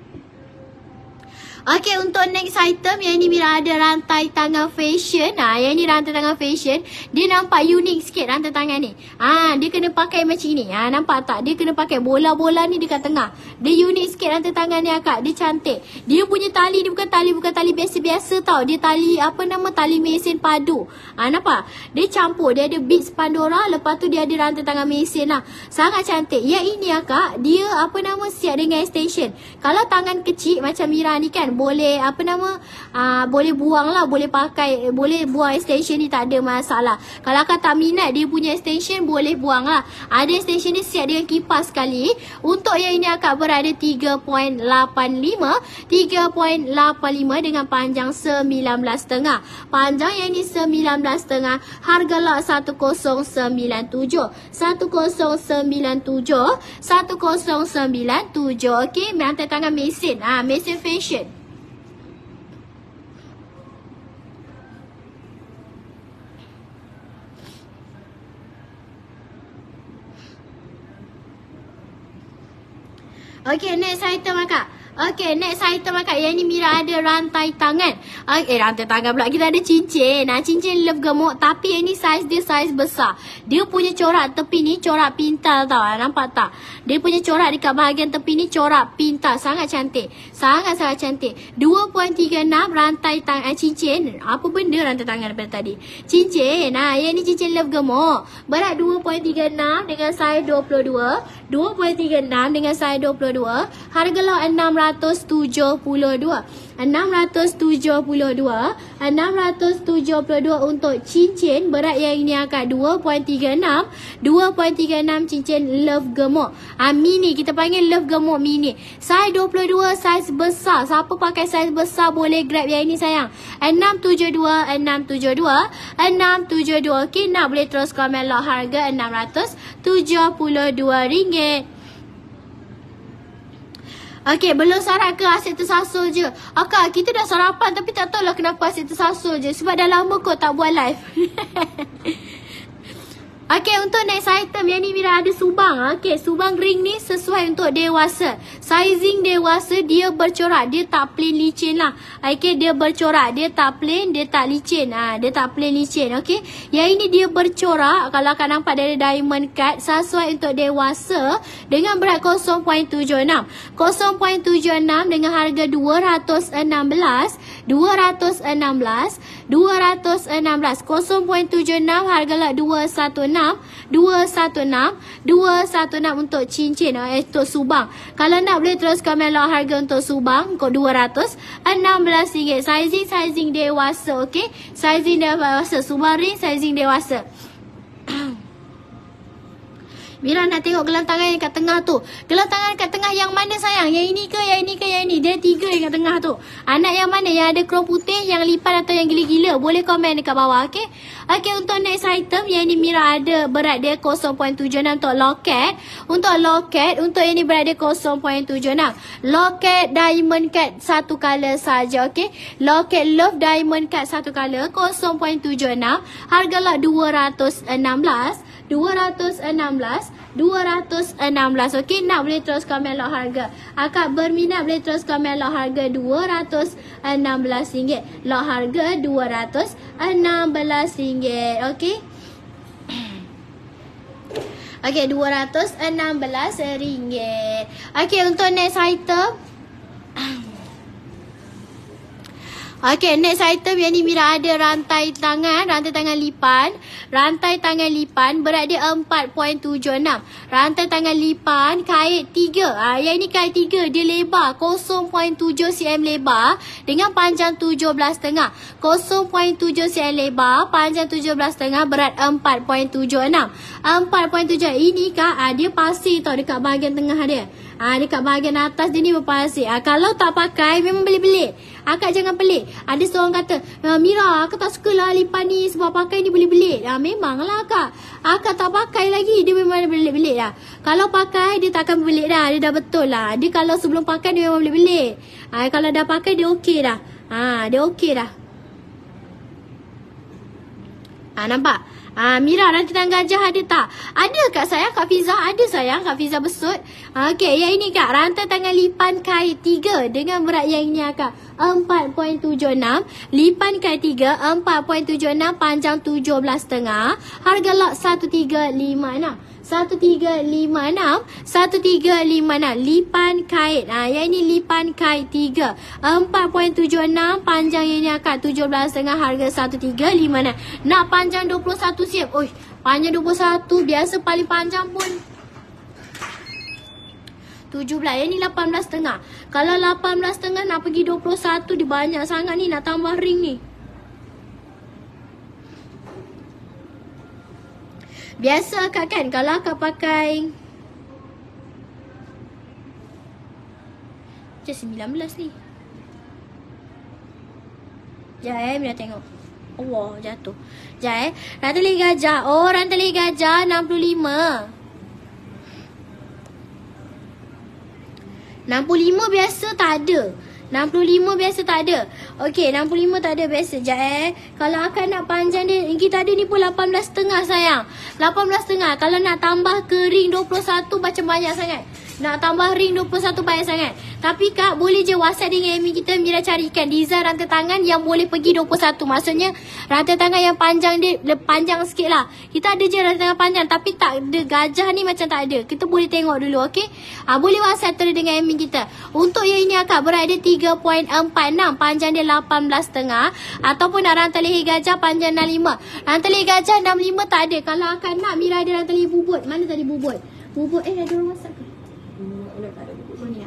Okey, untuk next item yang ni Mira ada rantai tangan fashion. Yang ni rantai tangan fashion. Dia nampak unik sikit rantai tangan ni. Dia kena pakai macam ni. Nampak tak? Dia kena pakai bola-bola ni dekat tengah. Dia unik sikit rantai tangan ni akak. Dia cantik. Dia punya tali, dia bukan tali biasa-biasa tau. Dia tali tali mesin padu. Nampak? Dia campur. Dia ada beads Pandora, lepas tu dia ada rantai tangan mesin lah. Sangat cantik. Yang ini akak, dia siap dengan extension. Kalau tangan kecil macam Mira ni kan, boleh boleh buang lah, boleh pakai, boleh buang extension ni, tak ada masalah. Kalau akak tak minat dia punya extension, boleh buang lah. Ada extension ni siap dengan kipas sekali. Untuk yang ini akak berada 3.85 dengan panjang 19.5. Panjang yang ni 19.5. Harga lot 1097. 1097. Okey, rantai tangan mesin. Mesin fashion. Okey, next item akak. Okey, next item akak. Yang ni Mira ada rantai tangan. Rantai tangan pula. Kita ada cincin. Cincin love gemuk. Tapi yang ni saiz dia saiz besar. Dia punya corak tepi ni corak pintal tau. Nampak tak? Dia punya corak dekat bahagian tepi ni corak pintal. Sangat cantik. Sangat-sangat cantik. 2.36 rantai tangan cincin. Apa benda rantai tangan daripada tadi? Cincin. Yang ni cincin love gemuk. Berat 2.36 dengan saiz 22. 2.36 dengan saiz 22. Harga lot 672. 672 untuk cincin. Berat yang ini akak 2.36. 2.36 cincin love gemuk. Mini, kita panggil love gemuk mini. Saiz 22, saiz besar. Siapa pakai saiz besar boleh grab yang ini sayang. 672. Okey, nak boleh terus komen lot harga RM672. Okey, belum syarat ke asyik tersasul je? Akak, kita dah sarapan tapi tak tahulah kenapa asyik tersasul je. Sebab dah lama kot tak buat live. Okey, untuk next item yang ni Mira ada subang. Okey, subang ring ni sesuai untuk dewasa. Sizing dewasa, dia bercorak. Dia tak plain licin lah. Okey, dia bercorak. Dia tak plain, dia tak licin. Dia tak plain licin. Okey, yang ini dia bercorak. Kalau akak nampak dari diamond cut, sesuai untuk dewasa dengan berat 0.76. 0.76 dengan harga 216. 0.76 harga lah 216 untuk cincin untuk subang. Kalau nak boleh terus komen lah harga untuk subang kod RM216. Sizing dewasa. Okey, sizing dewasa. Subang ring sizing dewasa. Mira nak tengok gelang tangan yang kat tengah tu. Gelang tangan kat tengah yang mana sayang? Yang ini ke, yang ini ke, yang ini? Dia 3 yang kat tengah tu. Anak yang mana? Yang ada krom putih, yang lipat atau yang gila-gila? Boleh komen dekat bawah, okey? Okey, untuk next item yang ni Mira ada berat dia 0.76 untuk loket. Untuk loket, untuk yang ni berat dia 0.76. Loket diamond cut satu color saja, okey? Loket love diamond cut satu color 0.76. Harga lah 216. 216. Okey, nak boleh terus komen lot harga. Akak berminat boleh terus komen lot harga RM216. Lot harga RM216. Okey. Okey, RM216. Okey, untuk next item. Okey, next item yang ni Mira ada rantai tangan lipan. Rantai tangan lipan berat dia 4.76. Rantai tangan lipan kait 3. Yang ni kait 3, dia lebar 0.7 cm lebar dengan panjang 17.5. 0.7 cm lebar, panjang 17.5, berat 4.76. 4.7 ini Kak, dia pasir tau dekat bahagian tengah dia. Dekat bahagian atas dia ni berpasir. Kalau tak pakai memang belit-belit. Akak jangan pelik. Ada seorang kata, Mira, aku tak suka lah lipan ni sebab pakai ni belit-belit. Memanglah Kak. Akak tak pakai lagi, dia memang belit-belit lah. Kalau pakai, dia tak akan belit dah. Dia dah betul lah. Dia kalau sebelum pakai, dia memang belit-belit. Kalau dah pakai, dia okey dah. Dia okey dah. Nampak? Mira, rantai tangan gajah ada tak? Ada Kak sayang, Kak Fiza. Ada sayang, Kak Fiza besut. Okey, yang ini Kak, rantai tangan lipan kait 3 dengan berat yang ini Kak 4.76. Lipan kait 3 4.76, panjang 17.5. Harga lot 1356. 1356 lipan kait. Yang ini lipan kait 3 4.76, panjang yang ini akak 17.5, harga 1356. Nak panjang 21 cm. Oi, panjang 21 biasa paling panjang pun 17. Yang ni 18.5. Kalau 18.5 nak pergi 21, dia banyak sangat ni, nak tambah ring ni. Biasa akak kan, kalau akak pakai macam 19 ni. Sekejap Mira tengok. Allah, jatuh. Sekejap rantai tali gajah. Rantai tali gajah 65. 65 biasa tak ada. 65 biasa tak ada. Okey, 65 tak ada biasa. Sekejap Kalau akan nak panjang dia, kita ada ni pun 18.5 sayang. 18.5. Kalau nak tambah ke ring 21 macam banyak sangat. Nak tambah ring 21 banyak sangat. Tapi Kak, boleh je WhatsApp dengan admin kita, Mira carikan design rantai tangan yang boleh pergi 21. Maksudnya rantai tangan yang panjang dia panjang sikit lah. Kita ada je rantai tangan panjang, tapi tak ada gajah ni, macam tak ada. Kita boleh tengok dulu, okey? Boleh WhatsApp terus dengan admin kita. Untuk yang ini Kak, berat dia 3.46, panjang dia 18.5. Ataupun nak rantai leher gajah panjang 65. Rantai leher gajah 65 tak ada. Kalau akan nak, Mira ada rantai leher bubut. Mana tadi bubut? Bubut ada orang WhatsApp ke? Tak ada bubut ni.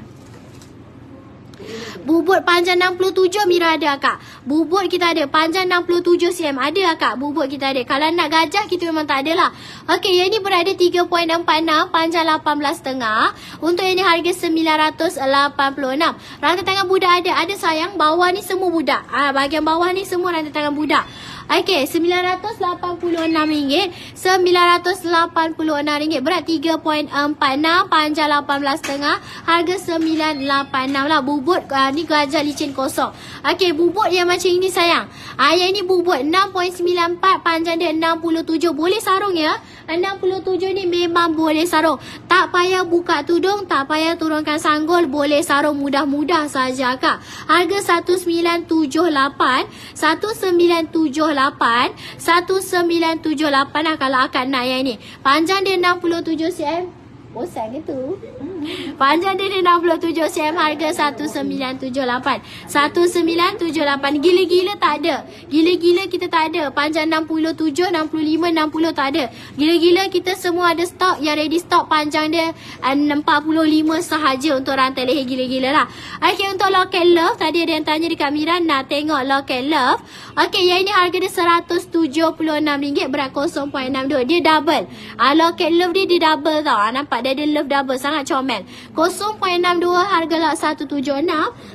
Bubut panjang 67 Mira ada Kak. Bubut kita ada panjang 67 cm ada Kak. Bubut kita ada. Kalau nak gajah kita memang tak ada lah. Okey, yang ni berada 3.46, panjang 18.5. Untuk yang ni harga 986. Rantai tangan budak ada. Ada sayang, bawah ni semua budak. Bahagian bawah ni semua rantai tangan budak. Okey, RM986. RM986. Berat 3.46, panjang 18.5, harga 986 lah. Bubut ni gajah licin kosong. Okey, bubut yang macam ini sayang. Yang ini bubut 6.94, panjang dia 67. Boleh sarung ya. 67 ni memang boleh sarung. Tak payah buka tudung, tak payah turunkan sanggul, boleh sarung mudah-mudah saja Kak. Harga 1978. 1978 lah kalau akak nak yang ni. Panjang dia 67 cm. Bosan ke tu? Panjang dia 67 cm, harga 1978. 1978. Gila-gila tak ada. Gila-gila kita tak ada. Panjang 67, 65, 60 tak ada. Gila-gila kita semua ada stok yang ready stock. Panjang dia 45 sahaja untuk rantai leher gila-gila lah. Okey, untuk loket love, tadi ada yang tanya dekat Mira nak tengok loket love. Okey, yang ini harga dia RM176, berat 0.62. Dia double. Loket love dia double tau. Nampak dia ada love double, sangat comel. 0.62, harga lot 176.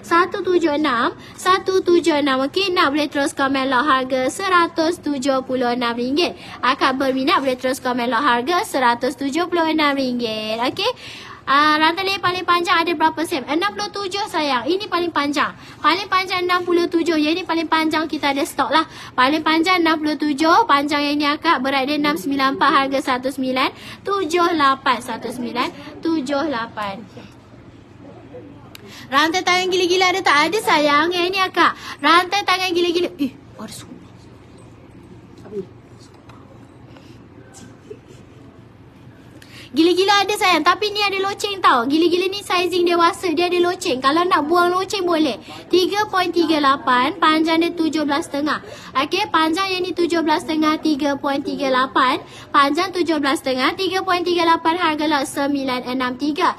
176. Okey, nak boleh terus komen lot harga RM176. Akak berminat boleh terus komen lot harga RM176. Okey. Rantai leher paling panjang ada berapa cm? 67 sayang. Ini paling panjang. Paling panjang 67. Yang ini paling panjang kita ada stok lah. Paling panjang 67. Panjang yang ini akak berat dia 694. Harga 1978. 1978. Rantai tangan gila-gila ada tak? Ada sayang. Yang ini akak. Rantai tangan gila-gila. Ada suara. Gila-gila ada sayang. Tapi ni ada loceng tau. Gila-gila ni sizing dewasa. Dia ada loceng. Kalau nak buang loceng boleh. 3.38. Panjang dia 17.5. Okay. Panjang yang ni 17.5. 3.38. Panjang 17.5. 3.38. Harga lot 963.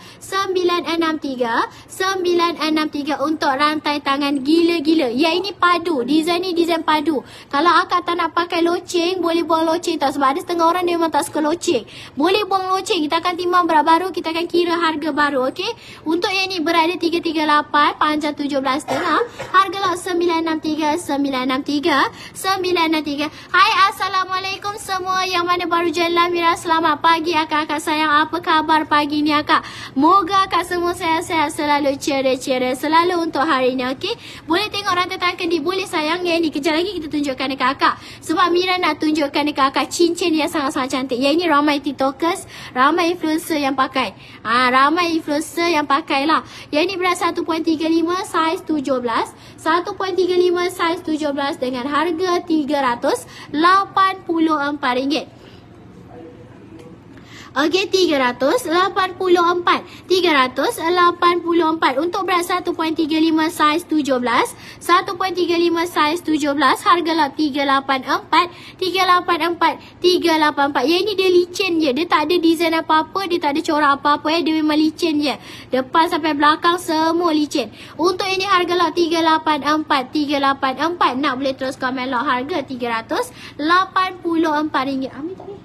963 untuk rantai tangan gila-gila. Yang ini padu. Design ni design padu. Kalau akak tak nak pakai loceng, boleh buang loceng tau. Sebab ada setengah orang dia memang tak suka loceng. Boleh buang loceng. Kita akan timbang berat baru. Kita akan kira harga baru. Okay. Untuk yang ni berat dia 338. Panjang 17.5. Harga lot 963. Hai, Assalamualaikum semua. Yang mana baru je Mira. Selamat pagi akak-akak sayang. Apa khabar pagi ni akak? Moga akak semua sehat-sehat selalu, ceria-ceria selalu untuk hari ni. Okay. Boleh tengok rantai tangan kendi. Boleh sayang. Yang ni kejap lagi kita tunjukkan dekat akak. Sebab Mira nak tunjukkan dekat akak cincin yang sangat-sangat cantik. Yang ini ramai TikTokers, ramai influencer yang pakai. Ramai influencer yang pakai lah. Yang ini berat 1.35 saiz 17. 1.35 saiz 17 dengan harga RM384. Okey, 384. Untuk berat 1.35 saiz 17. 1.35 saiz 17. Harga lot 384. Yang ini dia licin je. Dia tak ada design apa-apa. Dia tak ada corak apa-apa. Dia memang licin je. Depan sampai belakang semua licin. Untuk ini harga lot 384. Nak boleh terus komen lot harga RM384. Amin tak boleh.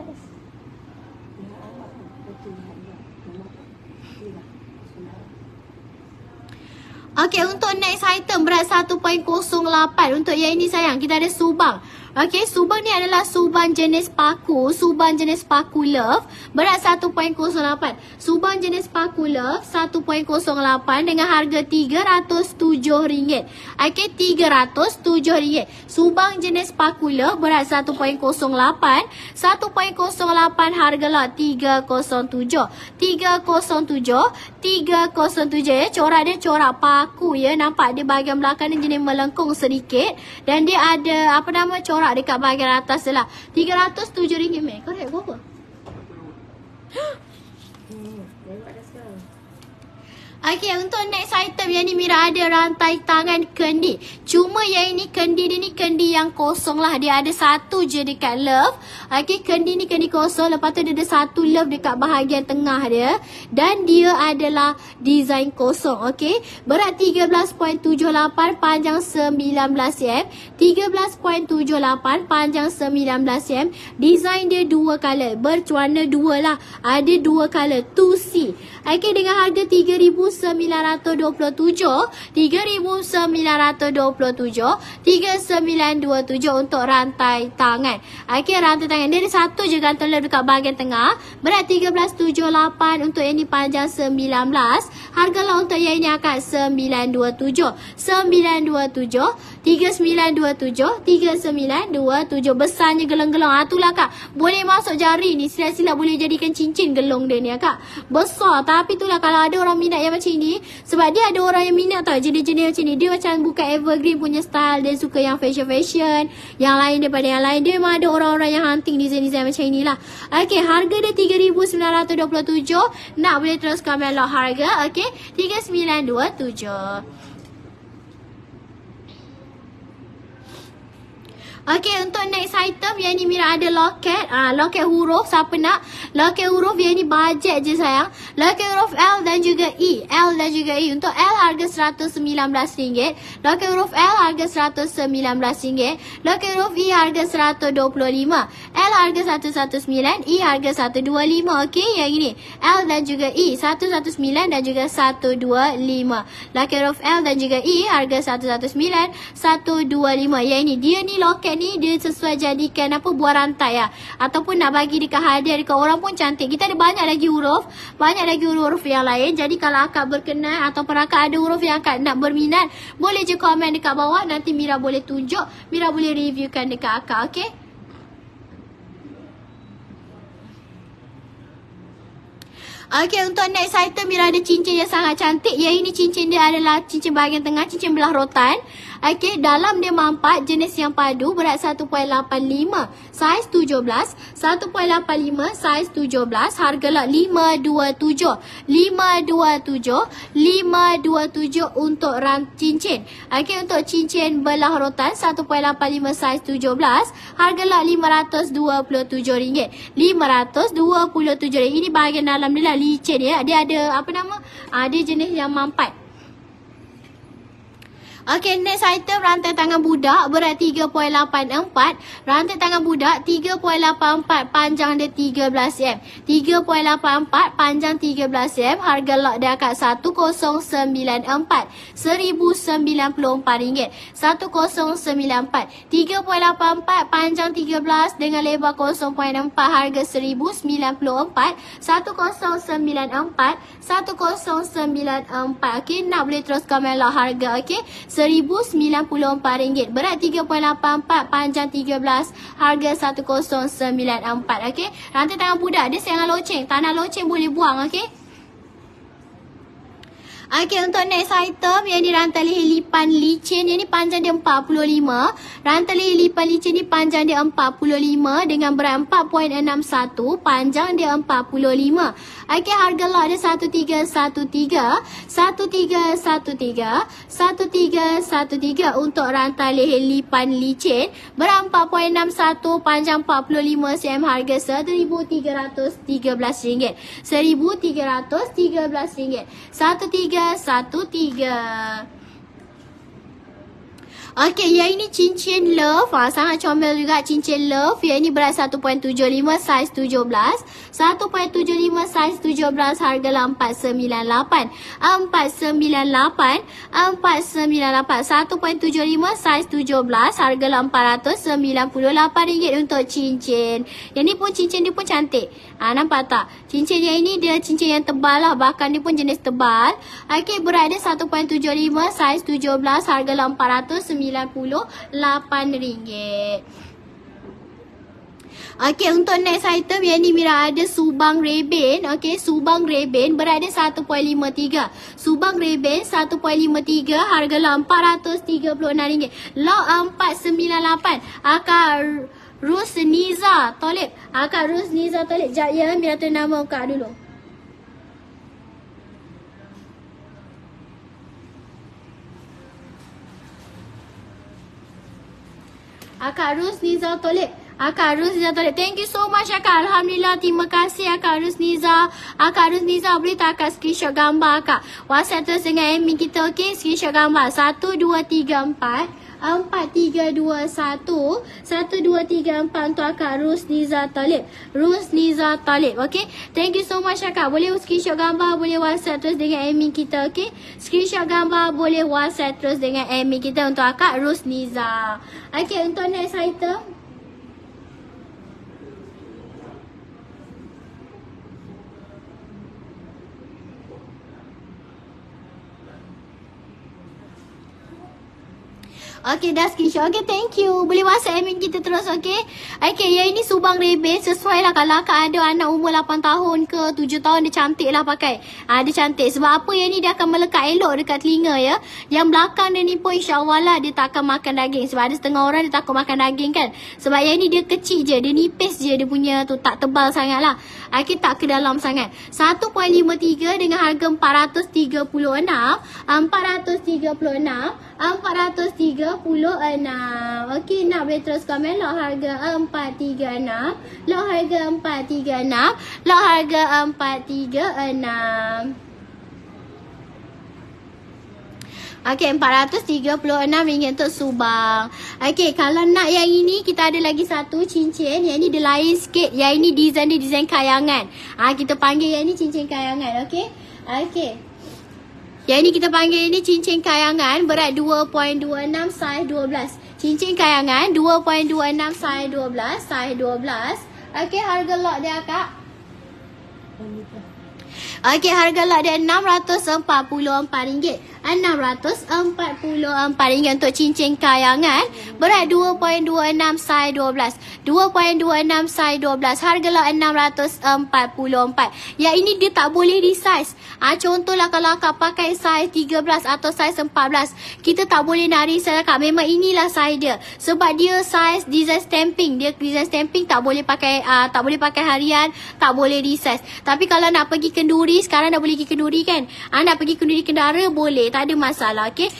Okey, untuk next item berat 1.08. Untuk yang ini sayang, kita ada subang. Okey, subang ni adalah subang jenis paku. Subang jenis paku Love. Berat 1.08. Subang jenis paku Love 1.08 dengan harga RM307. Okey, RM307. Subang jenis paku Love berat 1.08. 1.08 harga lot 307 ya. Corak dia corak paku ya. Nampak dia bahagian belakang ni jenis melengkung sedikit. Dan dia ada apa nama corak dekat bahagian atas je lah. RM307 meh. Kau nak berapa? Okey, untuk next item yang ni Mira ada rantai tangan kendi. Cuma yang ini kendi dia ni kendi yang kosong lah. Dia ada satu je dekat Love. Okey, kendi ni kendi kosong. Lepas tu dia ada satu Love dekat bahagian tengah dia. Dan dia adalah design kosong. Okey, berat 13.78, panjang 19cm. 13.78, panjang 19cm. Design dia dua color. Berwarna dua lah. Ada dua color. 2C. Okey, dengan harga RM3,927. RM3,927 untuk rantai tangan. Okey, rantai tangan dia ada satu je gantung Love dekat bahagian tengah. Berat 13.78. Untuk yang ni panjang 19. Harga lah untuk yang ini akan 927. 3927. Besarnya gelong-gelong. Itulah kak. Boleh masuk jari ni. Sila-sila boleh jadikan cincin gelong dia ni kak. Besar. Tapi itulah kalau ada orang minat yang macam ni. Sebab dia ada orang yang minat tau jenis-jenis macam ni. Dia macam bukan evergreen punya style. Dia suka yang fashion-fashion. Yang lain daripada yang lain. Dia memang ada orang-orang yang hunting design-design macam ni lah. Okey, harga dia RM3,927. Nak boleh terus komen lot harga. Okey, RM3,927. Okey, untuk next item yang ni Mira ada loket. Loket huruf. Siapa nak? Loket huruf yang ni bajet je sayang. Loket huruf L dan juga E. Untuk L harga RM119. Loket huruf L harga RM119. Loket huruf E harga RM125. L harga RM119. E harga RM125. Okey, yang ini L dan juga E RM119 dan juga RM125. Loket huruf L dan juga E harga RM119, RM125. Yang ini dia ni loket ni dia sesuai jadikan apa buah rantai lah. Ataupun nak bagi dekat hadiah dekat orang pun cantik. Kita ada banyak lagi huruf yang lain. Jadi kalau akak berkenan ataupun akak ada huruf yang akak nak berminat, boleh je komen dekat bawah. Nanti Mira boleh tunjuk, Mira boleh reviewkan dekat akak. Okey. Okey, untuk next item Mira ada cincin yang sangat cantik. Yang ini cincin dia adalah cincin bahagian tengah, cincin belah rotan. Okey, dalam dia mampat, jenis yang padu, berat 1.85, saiz 17, 1.85, saiz 17, harga lot 527. 527 untuk cincin. Okey, untuk cincin belah rotan 1.85 saiz 17, harga lot RM527. RM527. Ini bahagian dalam dia lah licin ya. Dia ada apa nama? Dia jenis yang mampat. Okey, next item rantai tangan budak berat 3.84. Rantai tangan budak 3.84, panjang dia 13 cm. 3.84, panjang 13 cm. Harga lot dia kat RM1094. RM1094. 1094. 3.84, panjang 13 dengan lebar 0.4, harga RM1094. 1094. 1094. Okey, nak boleh terus komen lah harga. Okey, RM1094. Berat 3.84, panjang 13, harga RM1094. Okey, rantai tangan budak dia sayang loceng. Tanah loceng boleh buang. Okey. Okey, untuk next item yang di rantai leher lipan licin. Yang ni panjang dia 45. Rantai leher lipan licin ni panjang dia 45 dengan berat 4.61, panjang dia 45. Okey, harga lot dia 1313. 1313 untuk rantai leher lipan licin. Berat 4.61, panjang 45 cm, harga RM1313. RM1313. 1313. Okey, yang ini cincin love. Sangat comel juga cincin love. Yang ini berat 1.75, saiz 17. 1.75, saiz 17, harga lah RM498. 498. 1.75, saiz 17, harga lah RM498 untuk cincin. Yang ni pun cincin dia pun cantik. Nampak tak? Cincin yang ini dia cincin yang tebal lah. Bahkan dia pun jenis tebal. Okey, berat dia 1.75, saiz 17, harga lah RM498. Okey, untuk next item yang ni Mira ada Subang Reben. Okey, Subang Reben berat dia 1.53. Subang Reben 1.53, harga lah RM436. Lot 498. Akak Rusniza Tolib. Akak Rusniza Tolib. Sekejap ya, Mira tu nama akak dulu. Akak Rusniza Tolib. Akak Rusniza Tolib. Thank you so much Akak. Alhamdulillah. Terima kasih Akak Rusniza. Akak Rusniza boleh tak Akak screenshot gambar Akak? WhatsApp terus dengan admin kita. Okey, screenshot gambar 1234 4321 1234 untuk Akak Rusniza Talib. Rusniza Talib. Okey. Thank you so much Akak. Boleh screenshot gambar, boleh WhatsApp terus dengan admin kita. Okey. Screenshot gambar, boleh WhatsApp terus dengan admin kita untuk Akak Rusniza. Okey, untuk next item. Okey, dah screenshot. Okey, thank you. Boleh WhatsApp admin kita terus, okey? Okey, yang ini Subang Reben. Sesuai lah kalau Akak ada anak umur 8 tahun ke 7 tahun, dia cantik lah pakai. Dia cantik. Sebab apa yang ni dia akan melekat elok dekat telinga ya. Yang belakang dia ni pun insyaAllah lah dia tak akan makan daging. Sebab ada setengah orang dia takut makan daging kan. Sebab yang ni dia kecil je. Dia nipis je dia punya tu. Tak tebal sangat lah. Okey, tak ke dalam sangat. 1.53 dengan harga 436. 436. Okey, nak boleh terus komen. Lot harga 436. Lot harga 436. Lot harga 436. Okey, RM436 untuk Subang. Okey, kalau nak yang ini kita ada lagi satu cincin. Yang ini dia lain sikit. Yang ini design dia design kayangan. Kita panggil yang ini cincin kayangan. Okey. Okey. Yang ini kita panggil ini cincin kayangan. Berat 2.26, saiz 12. Cincin kayangan 2.26, saiz 12. Saiz 12. Okey, harga lot dia Kak. Okey, harga lot dia RM644. RM644 untuk cincin kayangan. Berat 2.26 saiz 12. 2.26 saiz 12. Harga lot RM644. Yang ini dia tak boleh resize. Contohlah kalau akak pakai saiz 13 atau saiz 14, kita tak boleh nak resize akak. Memang inilah saiz dia. Sebab dia saiz design stamping. Dia design stamping tak boleh pakai harian, tak boleh resize. Tapi kalau nak pergi kenduri, sekarang dah boleh pergi kenduri kan? Nak pergi kenduri kendara boleh, tak ada masalah. Okey,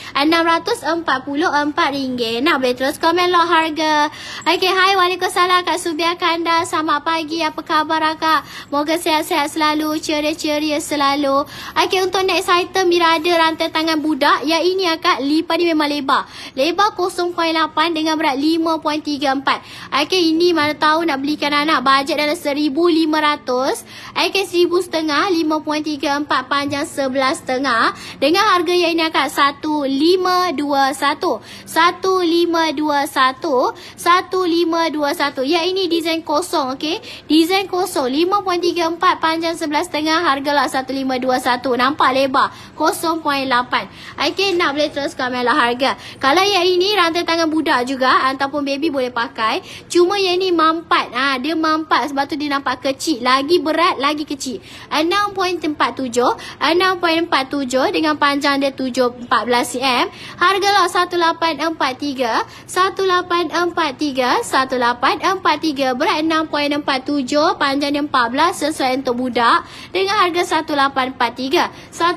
RM644. Nak boleh terus komen lot harga. Okey, hai, waalaikumsalam Kak Subia Kanda. Selamat pagi, apa khabar akak? Moga sihat-sihat selalu, ceria-ceria selalu. Okey, untuk next item Mira ada rantai tangan budak. Yang ini akak lipat dia memang lebar. Lebar 0.8 dengan berat 5.34. Okey, ini mana tahu nak belikan anak, bajet dalam 1,500. Okey, 1,500, 5.34 panjang 11.5 dengan harga yang ini akak 1,521. 1,521. 1,521. Yang ini design kosong. Okey, design kosong 5.34 panjang 11.5, harga lah 1,521. Nampak lebar 0.8. Okey, nak boleh terus komen lah harga. Kalau yang ini rantai tangan budak juga ataupun baby boleh pakai. Cuma yang ini mampat. Dia mampat sebab tu dia nampak kecil. Lagi berat, lagi kecil. 6.47. 6.47 dengan panjang dia 7.14 cm. Harga lah 1,843. 1,843. 1,843. Berat 6.47. Panjang dia 14 sesuai untuk budak. Dengan harga 1,843.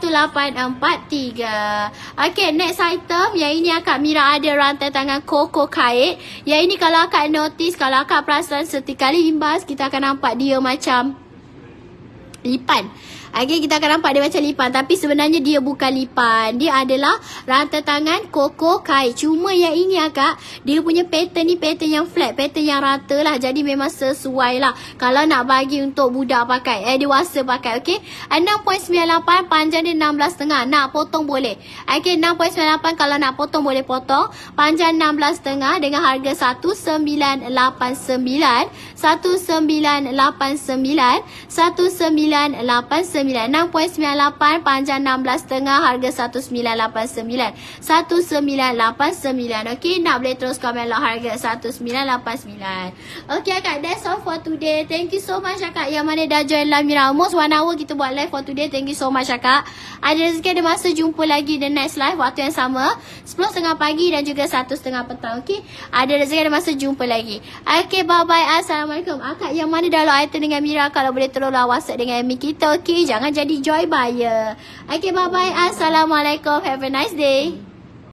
1,843. Okey, next item. Yang ini akak Mira ada rantai tangan koko kait. Yang ini kalau akak notice, kalau akak perasan setiap kali limbas, kita akan nampak dia macam lipan. Okey, kita akan nampak dia macam lipan. Tapi sebenarnya dia bukan lipan. Dia adalah rantai tangan koko kait. Cuma yang ini akak, dia punya pattern ni pattern yang flat, pattern yang rata lah. Jadi memang sesuai lah kalau nak bagi untuk budak pakai, dewasa pakai. Okey, 6.98 panjang dia 16.5. Nak potong boleh. Okey, 6.98 kalau nak potong boleh potong. Panjang 16.5 dengan harga 1,989. 1,989. 1,989. 6.98 panjang 16.5, harga 1,989. 1,989. Okey, nak boleh terus komen lah harga 1,989. Okey akak, that's all for today. Thank you so much akak yang mana dah join live Mira. Almost 1 hour kita buat live for today. Thank you so much akak. Ada rezeki ada masa jumpa lagi the next live waktu yang sama 10.30 pagi dan juga 1.30 petang. Okey, ada rezeki ada masa jumpa lagi. Okey, bye bye. Assalamualaikum. Akak yang mana dah load item dengan Mira, kalau boleh tolonglah WhatsApp dengan admin kita. Okey, jangan jadi joy buyer. Okay, bye-bye. Assalamualaikum. Have a nice day.